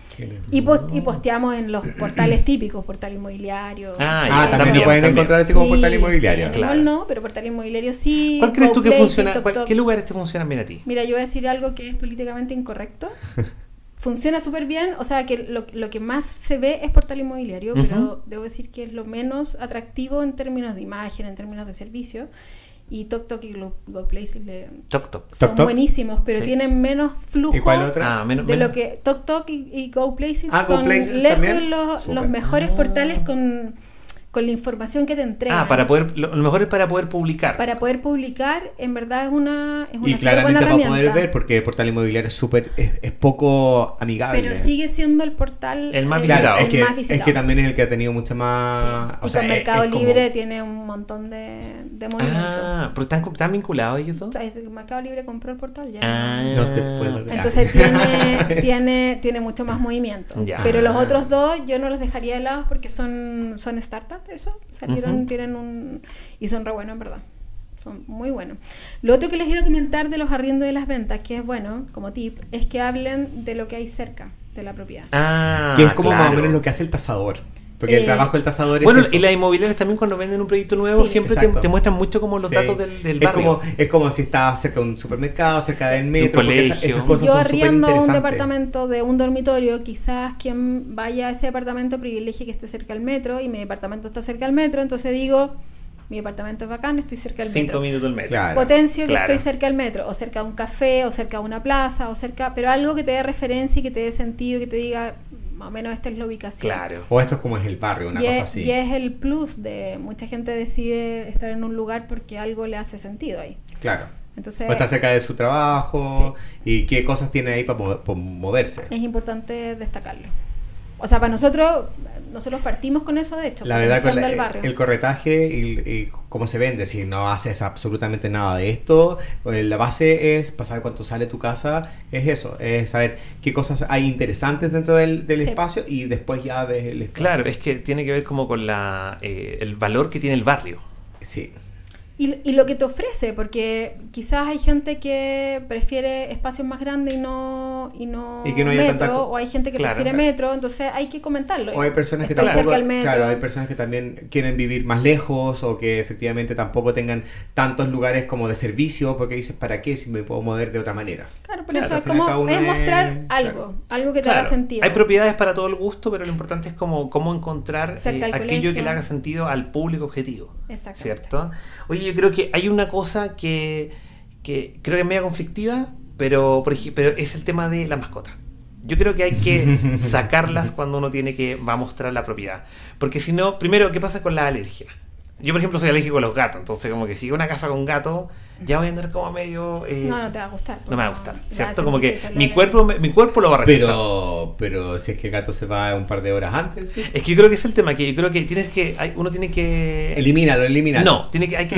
Y posteamos en los portales típicos, portal inmobiliario. También lo pueden encontrar así como Sí, portal inmobiliario. Sí, en Claro. Mall no, pero portal inmobiliario sí. ¿Cuál crees tú que GoPlace, funciona? TokTok. ¿Qué lugares te funcionan bien a ti? Mira, yo voy a decir algo que es políticamente incorrecto. Funciona súper bien, o sea que lo que más se ve es portal inmobiliario, Ujú. pero debo decir que es lo menos atractivo en términos de imagen, en términos de servicio. Y TokTok y GoPlace Toc, toc. son TokTok. buenísimos, pero Sí. tienen menos flujo ¿Y cuál otra? Menos, de menos. lo que TokTok y GoPlace Ah, son GoPlaces lejos también. los Súper. mejores portales con la información que te entregan. Lo mejor es para poder publicar. Para poder publicar, en verdad es una Y súper buena claramente para herramienta. poder ver, porque el portal inmobiliario es poco amigable. Pero sigue siendo el portal El más Claro, visitado. es que, más visitado. es que también es el que ha tenido mucha más... Sí. O Y sea, con es- Mercado es como- Libre tiene un montón de movimiento. Ah, pero están vinculados ellos dos. O sea, desde que Mercado Libre compró el portal ya. Ah. No te puedo creer. Entonces tiene mucho más movimiento. Ya. Pero los otros dos yo no los dejaría de lado porque son startups, eso. Salieron, Ujú. tienen y son re buenos, en verdad. Son muy buenos. Lo otro que les iba a comentar de los arriendos y las ventas, que es bueno, como tip, es que hablen de lo que hay cerca de la propiedad. Que es como más o claro. menos lo que hace el tasador. Porque el trabajo del tasador Bueno, es eso. y las inmobiliarias también cuando venden un proyecto nuevo Sí. siempre Exacto. te muestran mucho como los Sí. datos del Es barrio. como si estás cerca de un supermercado, cerca Sí. del metro. Un porque colegio. esas Si cosas Yo son arriendo un superinteresantes. departamento de un dormitorio, quizás quien vaya a ese departamento privilegie que esté cerca del metro y mi departamento está cerca del metro, entonces digo, mi departamento es bacán, estoy cerca del 5 metro. minutos el metro. Claro. Potencio que Claro. estoy cerca del metro, o cerca de un café, o cerca de una plaza, pero algo que te dé referencia y que te dé sentido, que te diga, más o menos esta es la ubicación. Claro. O esto es como es el barrio, una Y cosa es, así. y es el plus de mucha gente decide estar en un lugar porque algo le hace sentido ahí. Claro. Entonces O está cerca de su trabajo y qué cosas tiene ahí para moverse. es importante destacarlo. O sea, para nosotros partimos con eso, de hecho, La verdad, con potenciando el barrio. el corretaje y cómo se vende, si no haces absolutamente nada de esto, la base es, para saber cuánto sale tu casa, es eso, es saber qué cosas hay interesantes dentro del Sí. espacio y después ya ves el espacio. Claro, es que tiene que ver como con el valor que tiene el barrio. Sí. Y lo que te ofrece, porque quizás hay gente que prefiere espacios más grandes y no Y que no haya metro, tanta- o hay gente que Claro, prefiere claro. metro, entonces hay que comentarlo. O hay personas que Estoy tampoco, cerca del metro. claro, hay personas que también quieren vivir más lejos o que efectivamente tampoco tengan tantos lugares como de servicio, porque dices, ¿para qué si me puedo mover de otra manera? Claro, por Claro, eso al es final cada como uno es mostrar es- algo, algo que te Claro, haga sentido. hay propiedades para todo el gusto, pero lo importante es cómo encontrar Cerca del aquello colegio. que le haga sentido al público objetivo. Exactamente. ¿Cierto? Oye, yo creo que hay una cosa que creo que es media conflictiva, pero es el tema de la mascota. Yo creo que hay que sacarlas cuando uno va a mostrar la propiedad. Porque si no, primero, ¿qué pasa con la alergia? Yo, por ejemplo, soy alérgico a los gatos, entonces como que si una casa con gato, ya voy a andar como medio... No te va a gustar. no me va a gustar, ya ¿cierto? se Como que empieza a mi hablar. cuerpo lo va a rechazar. Pero si es que el gato se va un par de horas antes, ¿sí? Es que yo creo que es el tema, que yo creo que uno tiene que... Elimínalo. No,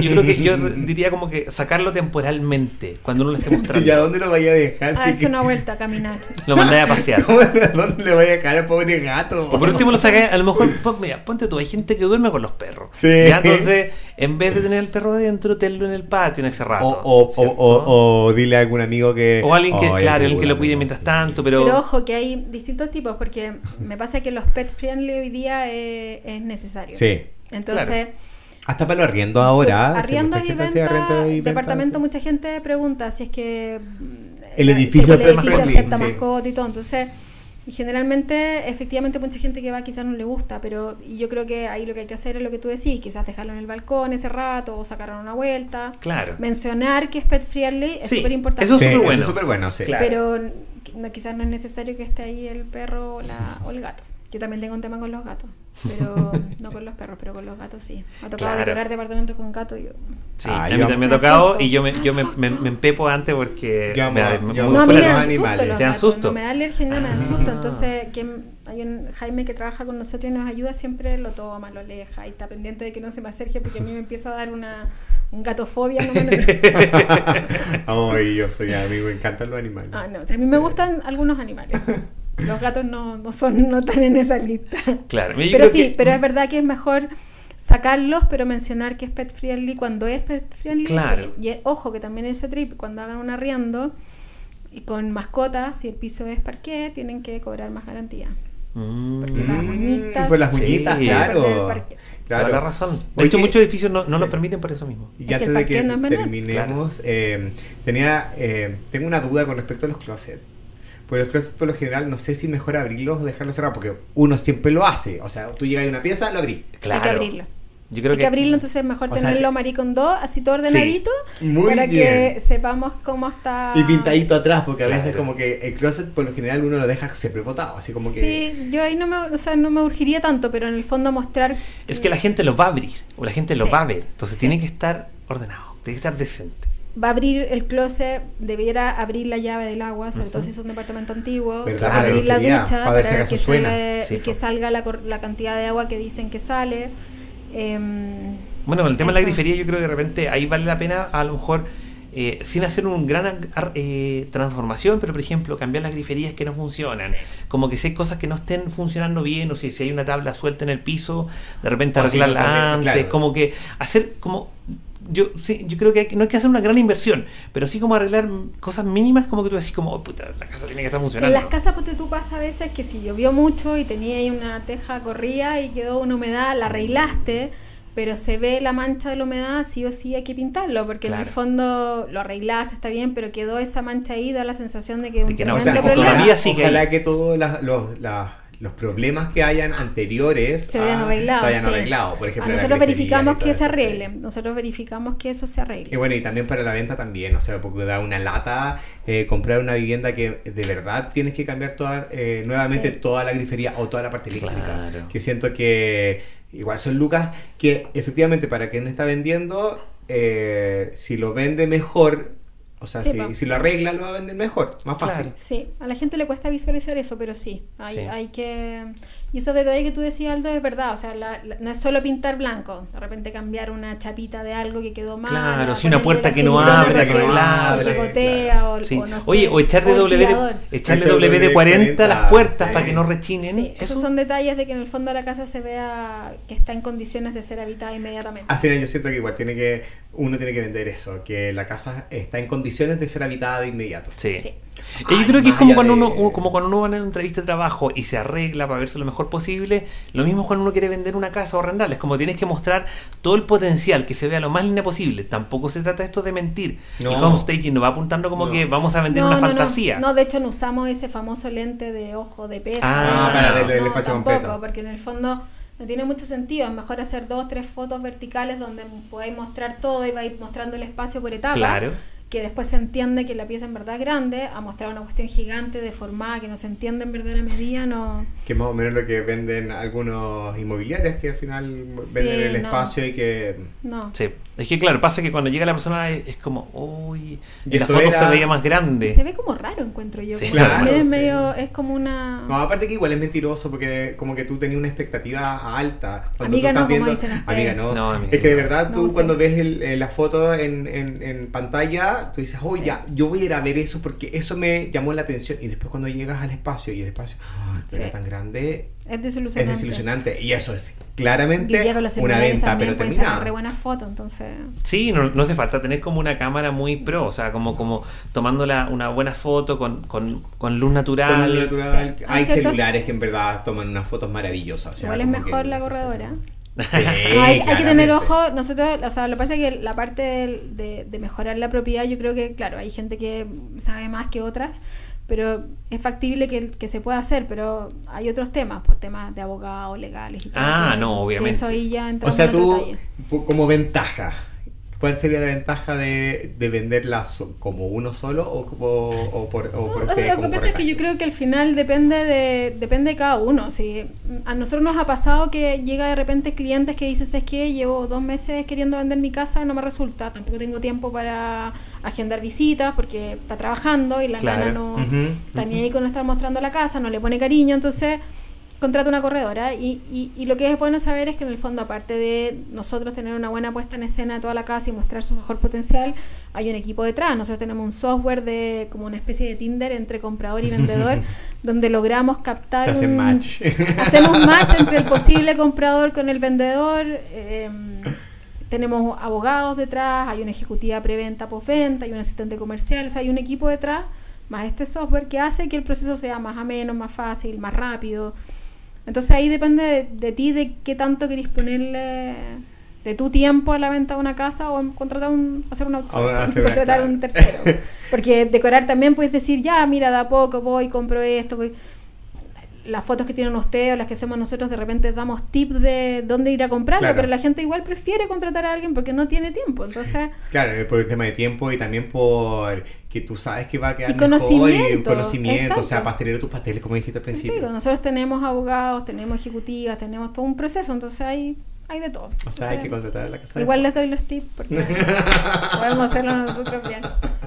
yo diría como que sacarlo temporalmente, cuando uno lo esté mostrando. ¿Y a dónde lo vaya a dejar? A Si darse que- una vuelta a caminar. Lo mandáis a pasear. ¿A dónde le vaya a dejar al pobre gato? O por último lo sacáis, a lo mejor, mira, ponte tú, hay gente que duerme con los perros. Sí. Ya, entonces, en vez de tener el perro adentro, tenlo en el patio en ese rato. ¿cierto? O dile a algún amigo que... O alguien que, Ay, claro, alguien que lo amigo, cuide mientras sí. tanto, Pero pero ojo, que hay distintos tipos, porque me pasa que los pet friendly hoy día es necesario. Sí. Entonces, Hasta para lo arriendo ahora. arriendo mucha y gente hacía venta, arriendo y venta, departamento, sí. mucha gente pregunta si es que El edificio si el es pet edificio friendly, acepta sí. mascota y todo. Entonces, y generalmente, efectivamente, mucha gente que va quizás no le gusta, pero y yo creo que ahí lo que hay que hacer es lo que tú decís, quizás dejarlo en el balcón ese rato o sacarlo a una vuelta. claro. Mencionar que es pet friendly es Sí, súper importante. eso es Sí, súper eso bueno. es súper bueno, sí. Claro. Pero quizás no es necesario que esté ahí el perro o el gato. Yo también tengo un tema con los gatos, pero no con los perros, pero con los gatos sí. Me ha tocado Claro. decorar departamentos con gatos y yo... Sí, Ah, a mí yo también me ha me tocado asusto. y yo me empepo antes porque Yo amo- me da yo amo No, a mí fuera me los dan susto animales. los ¿Te dan gatos, susto? no me da alergia ni nada, me dan Ah. susto. Entonces, hay un Jaime que trabaja con nosotros y nos ayuda, siempre lo toma, lo aleja y está pendiente de que no se me acerque porque a mí me empieza a dar un gatofobia. Ay, yo soy amigo, me encantan los animales. Ah, no, a mí me gustan algunos animales. Los gatos no están en esa lista. Claro, yo Pero creo sí, que- pero es verdad que es mejor sacarlos, pero mencionar que es pet friendly cuando es pet friendly. Claro. Sí. Y ojo, que también ese trip, cuando hagan un arriendo y con mascotas, si el piso es parqué, tienen que cobrar más garantía. Porque las uñitas... Por las Sí, uñitas, sí, claro. perder el parque. Claro. Toda la razón. De Oye, hecho, muchos edificios no lo permiten por eso mismo. Y Es que antes el de que parqué no es menor. terminemos, tengo una duda con respecto a los closets. Porque los closets por lo general no sé si mejor abrirlos o dejarlos cerrados, porque uno siempre lo hace. O sea, tú llegas a una pieza, lo abrís. Claro. Hay que abrirlo. Yo creo Hay que abrirlo, entonces es mejor o sea, tenerlo maricón 2, así todo ordenadito, Muy para bien. que sepamos cómo está... Y pintadito atrás, porque a veces Claro. como que el closet por lo general uno lo deja siempre botado, así como que... Sí, yo ahí no me urgiría tanto, pero en el fondo mostrar... Es que la gente lo va a abrir, o la gente lo Sí. va a ver. Entonces Sí. tiene que estar ordenado, tiene que estar decente. Va a abrir el closet, debiera abrir la llave del agua, sobre todo si es un departamento antiguo, ¿Verdad? Para abrir la grifería, ducha para ver si para acaso que, suena. y que Sí, salga la cantidad de agua que dicen que sale. Bueno, con el tema de la Eso. grifería yo creo que de repente ahí vale la pena a lo mejor sin hacer un gran transformación, pero por ejemplo cambiar las griferías que no funcionan. Sí. Como que si hay cosas que no estén funcionando bien o si hay una tabla suelta en el piso, de repente O si no arreglarla también, antes, claro. como que hacer como... Yo creo que no hay que hacer una gran inversión, pero sí como arreglar cosas mínimas como que tú decís como, oh, puta, la casa tiene que estar En funcionando. las casas, ponte tú, pasa a veces que si llovió mucho y tenía ahí una teja corrida y quedó una humedad, la arreglaste, pero se ve la mancha de la humedad, sí o sí hay que pintarlo, porque en el Claro. fondo lo arreglaste, está bien, pero quedó esa mancha ahí, da la sensación de que De que no, O un sea, que tremendo problema. todavía sigue ojalá ahí. que todos los problemas que hayan anteriores Se hayan arreglado. se hayan sí. arreglado. Por ejemplo, Nosotros la grifería verificamos y todo que se eso, sí. arregle. Nosotros verificamos que eso se arregle. Y bueno, y también para la venta también, o sea, porque da una lata comprar una vivienda que de verdad tienes que cambiar nuevamente Sí. toda la grifería o toda la parte eléctrica. Claro. Que siento que igual son lucas que efectivamente para quien está vendiendo, si lo vende mejor O sea, Sí, po. si lo arregla, lo va a vender mejor, más fácil. Claro. Sí, a la gente le cuesta visualizar eso, pero sí, Sí. hay que... Y esos detalles que tú decías, Aldo, es verdad, o sea, no es solo pintar blanco, de repente cambiar una chapita de algo que quedó mal. Claro, o si una ponerle puerta la que no silicona abre, porque- que no o que abre, gotea, Sí. o no sé, Oye, o echarle o el tirador. echarle Echarle WD-40 a las puertas sí. para que no rechinen. Sí, esos son detalles de que en el fondo la casa se vea que está en condiciones de ser habitada inmediatamente. Al final yo siento que igual uno tiene que vender eso, que la casa está en condiciones de ser habitada de inmediato. Sí. Sí. Yo Ay, creo que es más como allá cuando, de- como cuando uno va a una entrevista de trabajo y se arregla para verse lo mejor posible. Lo mismo es cuando uno quiere vender una casa o arrendarla. Es como tienes que mostrar todo el potencial, que se vea lo más linda posible. Tampoco se trata esto de mentir. No. El homestaging no va apuntando como No. que vamos a vender una fantasía. No, de hecho no usamos ese famoso lente de ojo de pez. Para verle el espacio tampoco, completo. porque en el fondo no tiene mucho sentido. Es mejor hacer 2 o 3 fotos verticales donde podáis mostrar todo y vais mostrando el espacio por etapa. Claro. Que después se entiende que la pieza en verdad es grande, a mostrar una cuestión gigante, deformada, que no se entiende en verdad la medida, no... Que es más o menos lo que venden algunos inmobiliarios, que al final Sí, venden el no. espacio y que... No. Sí. Es que claro, pasa que cuando llega la persona es como, uy, Y y la esto foto era- se veía más grande. Se ve como raro, encuentro yo. Sí, como que claro, también es sí. medio, es como una... No, aparte que igual es mentiroso porque como que tú tenías una expectativa alta. Cuando Amiga, tú no, estás como viendo... dicen ustedes. Amiga, no. No, amiga, es que de no. verdad tú No sé. cuando ves la foto en pantalla, tú dices, oh, Sí. ya, yo voy a ir a ver eso porque eso me llamó la atención. Y después cuando llegas al espacio y el espacio Sí. era tan grande, Es es desilusionante. desilusionante. Y eso es claramente Y ya con los una celulares venta, también pero pueden sacar terminada. re buenas fotos, entonces... Sí, no hace falta tener como una cámara muy pro, o sea, como tomando una buena foto con luz natural. Con luz natural. Sí. Hay ¿Cierto? celulares que en verdad toman unas fotos maravillosas. o sea, Igual es como mejor que- la corredora. Sí, No, hay que tener claramente. ojo, nosotros, o sea, lo que pasa es que la parte de mejorar la propiedad, yo creo que, claro, hay gente que sabe más que otras, pero es factible que se pueda hacer, pero hay otros temas, pues temas de abogados, legales y todo. Ah, que- no, que obviamente. eso ahí ya O entramos sea, en otro tú, detalle. como ventaja, ¿cuál sería la ventaja de venderla como uno solo o por No, ustedes lo como que pasa es que yo corretaje? creo que al final depende de cada uno. Si a nosotros nos ha pasado que llega de repente clientes que dicen, es que llevo 2 meses queriendo vender mi casa, no me resulta, tampoco tengo tiempo para agendar visitas porque está trabajando y la Claro. nana no Ujú, está ni ahí con estar mostrando la casa, no le pone cariño, entonces contrata una corredora y lo que es bueno saber es que en el fondo, aparte de nosotros tener una buena puesta en escena de toda la casa y mostrar su mejor potencial, hay un equipo detrás. Nosotros tenemos un software de como una especie de Tinder entre comprador y vendedor donde logramos captar Se hacen match. hacemos match entre el posible comprador con el vendedor. Tenemos abogados detrás, hay una ejecutiva preventa, postventa, hay un asistente comercial, o sea, hay un equipo detrás, más este software que hace que el proceso sea más ameno, más fácil, más rápido. Entonces ahí depende de ti, de qué tanto querés ponerle de tu tiempo a la venta de una casa o contratar hacer un outsourcing, hacer contratar claro. un tercero. Porque decorar también puedes decir, ya, mira, de a poco voy, compro esto, voy. Las fotos que tienen ustedes o las que hacemos nosotros de repente damos tips de dónde ir a comprarlo, Claro. pero la gente igual prefiere contratar a alguien porque no tiene tiempo. Entonces, Claro, por el tema de tiempo y también por que tú sabes que va a quedar Y mejor y conocimiento, conocimiento, o sea, exacto. pastelero tus pasteles, como dijiste al te principio. digo, nosotros tenemos abogados, tenemos ejecutivas, tenemos todo un proceso, entonces hay de todo. O sea, hay que contratar a la casa. Igual les doy los tips porque podemos hacerlo nosotros bien.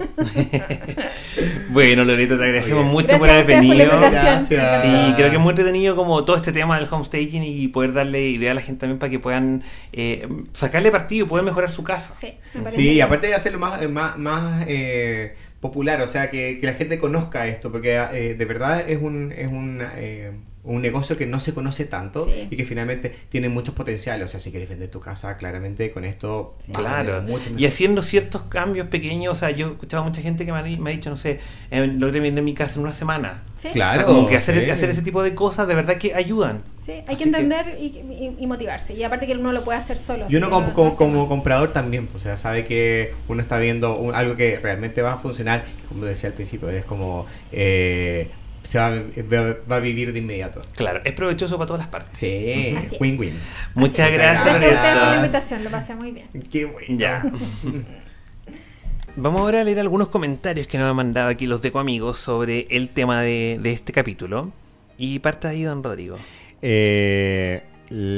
Bueno, Loreta, te agradecemos Oye. mucho Gracias por a haber ustedes por la venido. invitación. Gracias. Sí, creo que es muy entretenido como todo este tema del homestaging y poder darle idea a la gente también para que puedan sacarle partido y poder mejorar su casa. Sí, me parece Sí, bien. aparte de hacerlo más popular, o sea, que la gente conozca esto, porque de verdad es un negocio que no se conoce tanto Sí. y que finalmente tiene muchos potenciales. O sea, si quieres vender tu casa, claramente con esto Sí. vas a Claro, vender mucho y mejor. haciendo ciertos cambios pequeños, o sea, yo he escuchado a mucha gente que me ha dicho, no sé, logré vender mi casa en una semana. Sí, Claro. O sea, como que hacer, sí. hacer ese tipo de cosas de verdad que ayudan. sí, hay Así que entender y motivarse. Y aparte que uno lo puede hacer solo. Y uno así que como comprador también, pues, o sea, sabe que uno está viendo algo que realmente va a funcionar, como decía al principio, es como se va a vivir de inmediato. Claro, es provechoso para todas las partes. Sí, Así es. win-win. Muchas es. gracias, Gracias a ustedes por la Loreta. invitación, lo pasé muy bien. Qué bueno. Ya. Vamos ahora a leer algunos comentarios que nos han mandado aquí los Deco Amigos sobre el tema de este capítulo. Y parte ahí, don Rodrigo.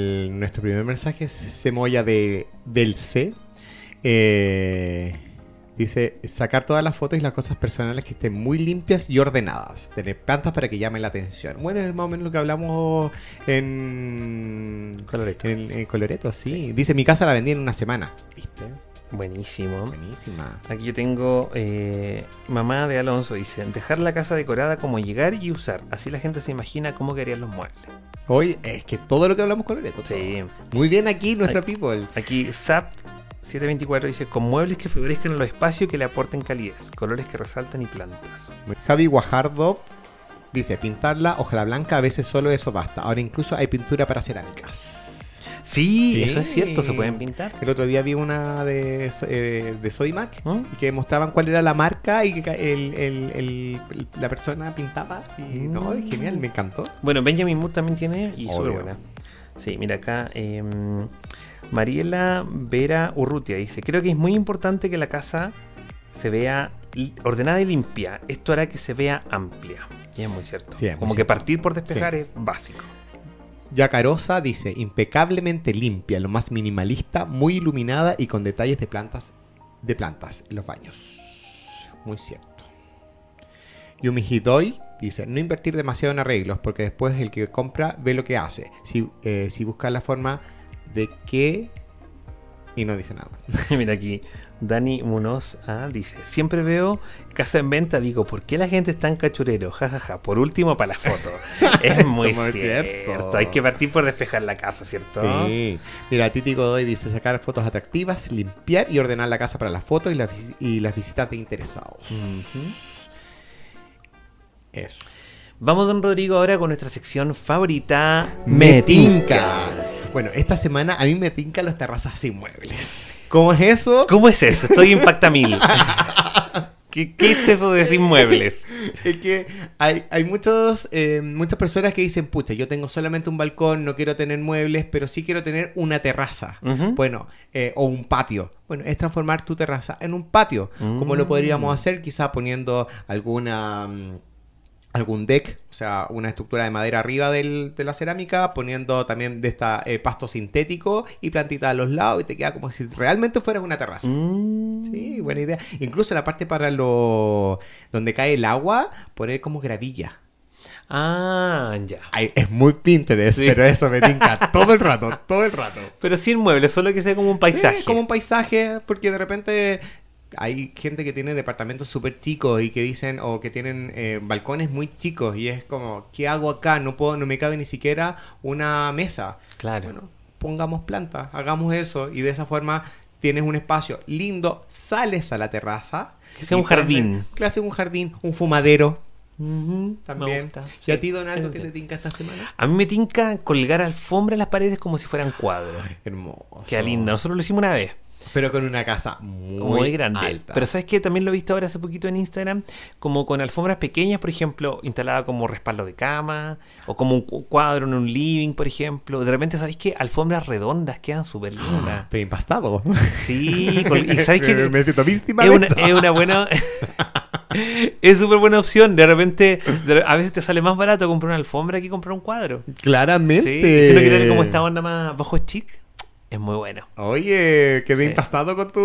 Nuestro primer mensaje es Semoya del C. Dice, sacar todas las fotos y las cosas personales que estén muy limpias y ordenadas. Tener plantas para que llamen la atención. Bueno, es más o menos lo que hablamos en Coloreto. en Coloreto, sí. Dice, mi casa la vendí en una semana. ¿Viste? Buenísimo. Buenísima. Aquí yo tengo mamá de Alonso, dice, dejar la casa decorada como llegar y usar. Así la gente se imagina cómo quedarían los muebles. Hoy es que todo lo que hablamos Coloreto. Sí. todo. Muy bien aquí, nuestra people. Aquí Zapt 724 dice, con muebles que favorezcan los espacios y que le aporten calidez, colores que resaltan y plantas. Javi Guajardo dice, pintarla, hoja blanca, a veces solo eso basta. Ahora incluso hay pintura para cerámicas. Sí, Sí. eso es cierto, se pueden pintar. El otro día vi una de Sodimac ¿Mm? y que mostraban cuál era la marca y que la persona pintaba. Y no, es genial, me encantó. Bueno, Benjamin Moore también tiene y Obvio. súper buena. Sí, mira acá. Mariela Vera Urrutia dice, creo que es muy importante que la casa se vea ordenada y limpia. Esto hará que se vea amplia. Y es muy cierto. Sí, es muy Como que cierto. partir por despejar Sí. es básico. Yacarosa dice, impecablemente limpia, lo más minimalista, muy iluminada y con detalles de plantas en los baños. Muy cierto. Yumi Hidoi dice, no invertir demasiado en arreglos porque después el que compra ve lo que hace. Si busca la forma de que... Y no dice nada. Mira aquí, Dani Munoz dice, siempre veo casa en venta, digo, ¿por qué la gente es tan cachurero? Ja, ja, ja. Por último, para la foto. Es muy Muy cierto. cierto. Hay que partir por despejar la casa, ¿cierto? Sí. Mira, Titi Godoy dice, sacar fotos atractivas, limpiar y ordenar la casa para las fotos y las visitas de interesados. Ujú. Eso. Vamos, don Rodrigo, ahora con nuestra sección favorita, Me tinca. Bueno, esta semana a mí me tinca las terrazas sin muebles. ¿Cómo es eso? ¿Cómo es eso? Estoy impacta mil. ¿Qué es eso de sin muebles? Es que hay muchas personas que dicen, pucha, yo tengo solamente un balcón, no quiero tener muebles, pero sí quiero tener una terraza. Ujú. Bueno, o un patio. Bueno, es transformar tu terraza en un patio. ¿Cómo lo podríamos hacer? Quizá poniendo algún deck, o sea, una estructura de madera arriba de la cerámica, poniendo también de esta pasto sintético y plantita a los lados y te queda como si realmente fueras una terraza. Sí, buena idea. Incluso la parte para donde cae el agua, poner como gravilla. Ya. Ay, es muy Pinterest, Sí. pero eso me tinca todo el rato, todo el rato. Pero sin muebles, solo que sea como un paisaje. Sí, como un paisaje, porque de repente hay gente que tiene departamentos súper chicos y que dicen, o que tienen balcones muy chicos y es como, ¿qué hago acá? No me cabe ni siquiera una mesa. Claro. Bueno, pongamos plantas, hagamos eso y de esa forma tienes un espacio lindo, sales a la terraza. Que sea y un jardín. puedes ver- Que sea un jardín, un fumadero Me también. gusta. ¿Y a Sí. ti, Donaldo, Eso qué sí. te tinca esta semana? A mí me tinca colgar alfombra en las paredes como si fueran cuadros. Hermoso. Queda lindo. Nosotros lo hicimos una vez. Pero con una casa muy, Muy grande. alta. Pero ¿sabes qué? También lo he visto ahora hace poquito en Instagram, como con alfombras pequeñas, por ejemplo, instalada como respaldo de cama, o como un cuadro en un living, por ejemplo. De repente, ¿sabéis qué? Alfombras redondas quedan súper lindas. Estoy empastado. Sí, y ¿sabéis qué? Me siento víctima Es de una, esto. es una buena... Es súper buena opción. De repente, a veces te sale más barato comprar una alfombra que comprar un cuadro. Sí, Claramente. y si no quieres como esta onda más bajo chic, es muy bueno. Oye, quedé Sí. impastado con tu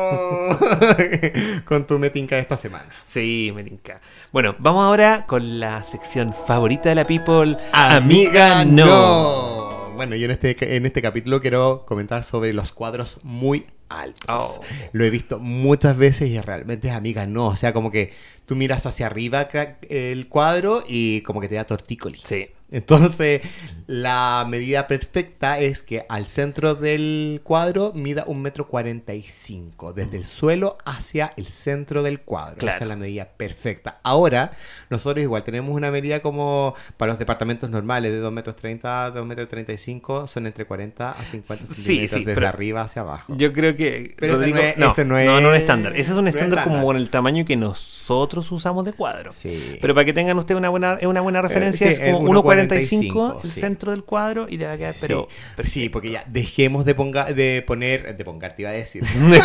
con tu metinca de esta semana. Sí, me tinca. Bueno, vamos ahora con la sección favorita de la People. Amiga, no. Bueno, yo en este capítulo quiero comentar sobre los cuadros muy altos. Oh. Lo he visto muchas veces y realmente es amiga no. O sea, como que tú miras hacia arriba el cuadro y como que te da tortícolis. Sí. Entonces, la medida perfecta es que al centro del cuadro mida 1,45 m, desde el suelo hacia el centro del cuadro. Claro. Esa es la medida perfecta. Ahora, nosotros igual tenemos una medida como para los departamentos normales de 2,30 m, 2,35 m, son entre 40 a 50 Sí, centímetros sí, desde pero arriba hacia abajo. Yo creo que... Pero ese Rodrigo, no es no es estándar. Ese es un no es estándar como estándar. con el tamaño que nosotros usamos de cuadro. Sí. Pero para que tengan ustedes una buena referencia, sí, es como es 1,45 1,45, el sí. centro del cuadro y le va a quedar, pero... Sí, porque ya dejemos de poner, te iba a decir.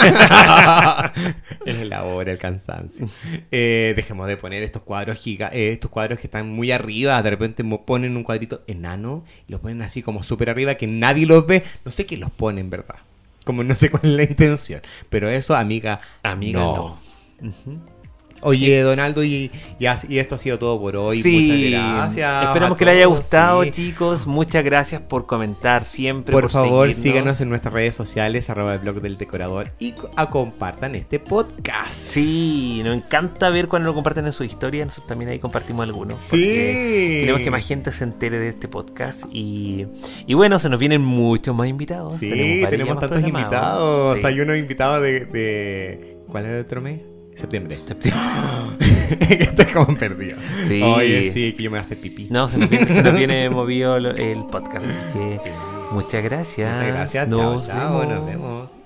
Es la hora, el cansancio. Dejemos de poner estos cuadros estos cuadros que están muy arriba. De repente ponen un cuadrito enano y los ponen así como súper arriba que nadie los ve. No sé qué los ponen, ¿verdad? Como no sé cuál es la intención. Pero eso, amiga, Amiga, no. no. Ujú. Oye, Donaldo, y esto ha sido todo por hoy. Sí, Muchas gracias. esperamos a que les haya todos, gustado, sí. chicos. Muchas gracias por comentar siempre. Por favor, seguirnos. síganos en nuestras redes sociales, @el blog del decorador, y compartan este podcast. Sí, nos encanta ver cuando lo comparten en su historia. Nosotros también ahí compartimos algunos. Sí. porque Queremos que más gente se entere de este podcast. Y bueno, se nos vienen muchos más invitados. Sí, varios tenemos más tantos programados. invitados. Sí. Hay unos invitados de... ¿Cuál es el otro mes? Septiembre. Estoy como perdido. Sí. Oye, sí, que yo me voy a hacer pipí. No, se nos viene movido el podcast. Así que muchas gracias. Muchas gracias. Nos Chao, chao. vemos. Nos vemos.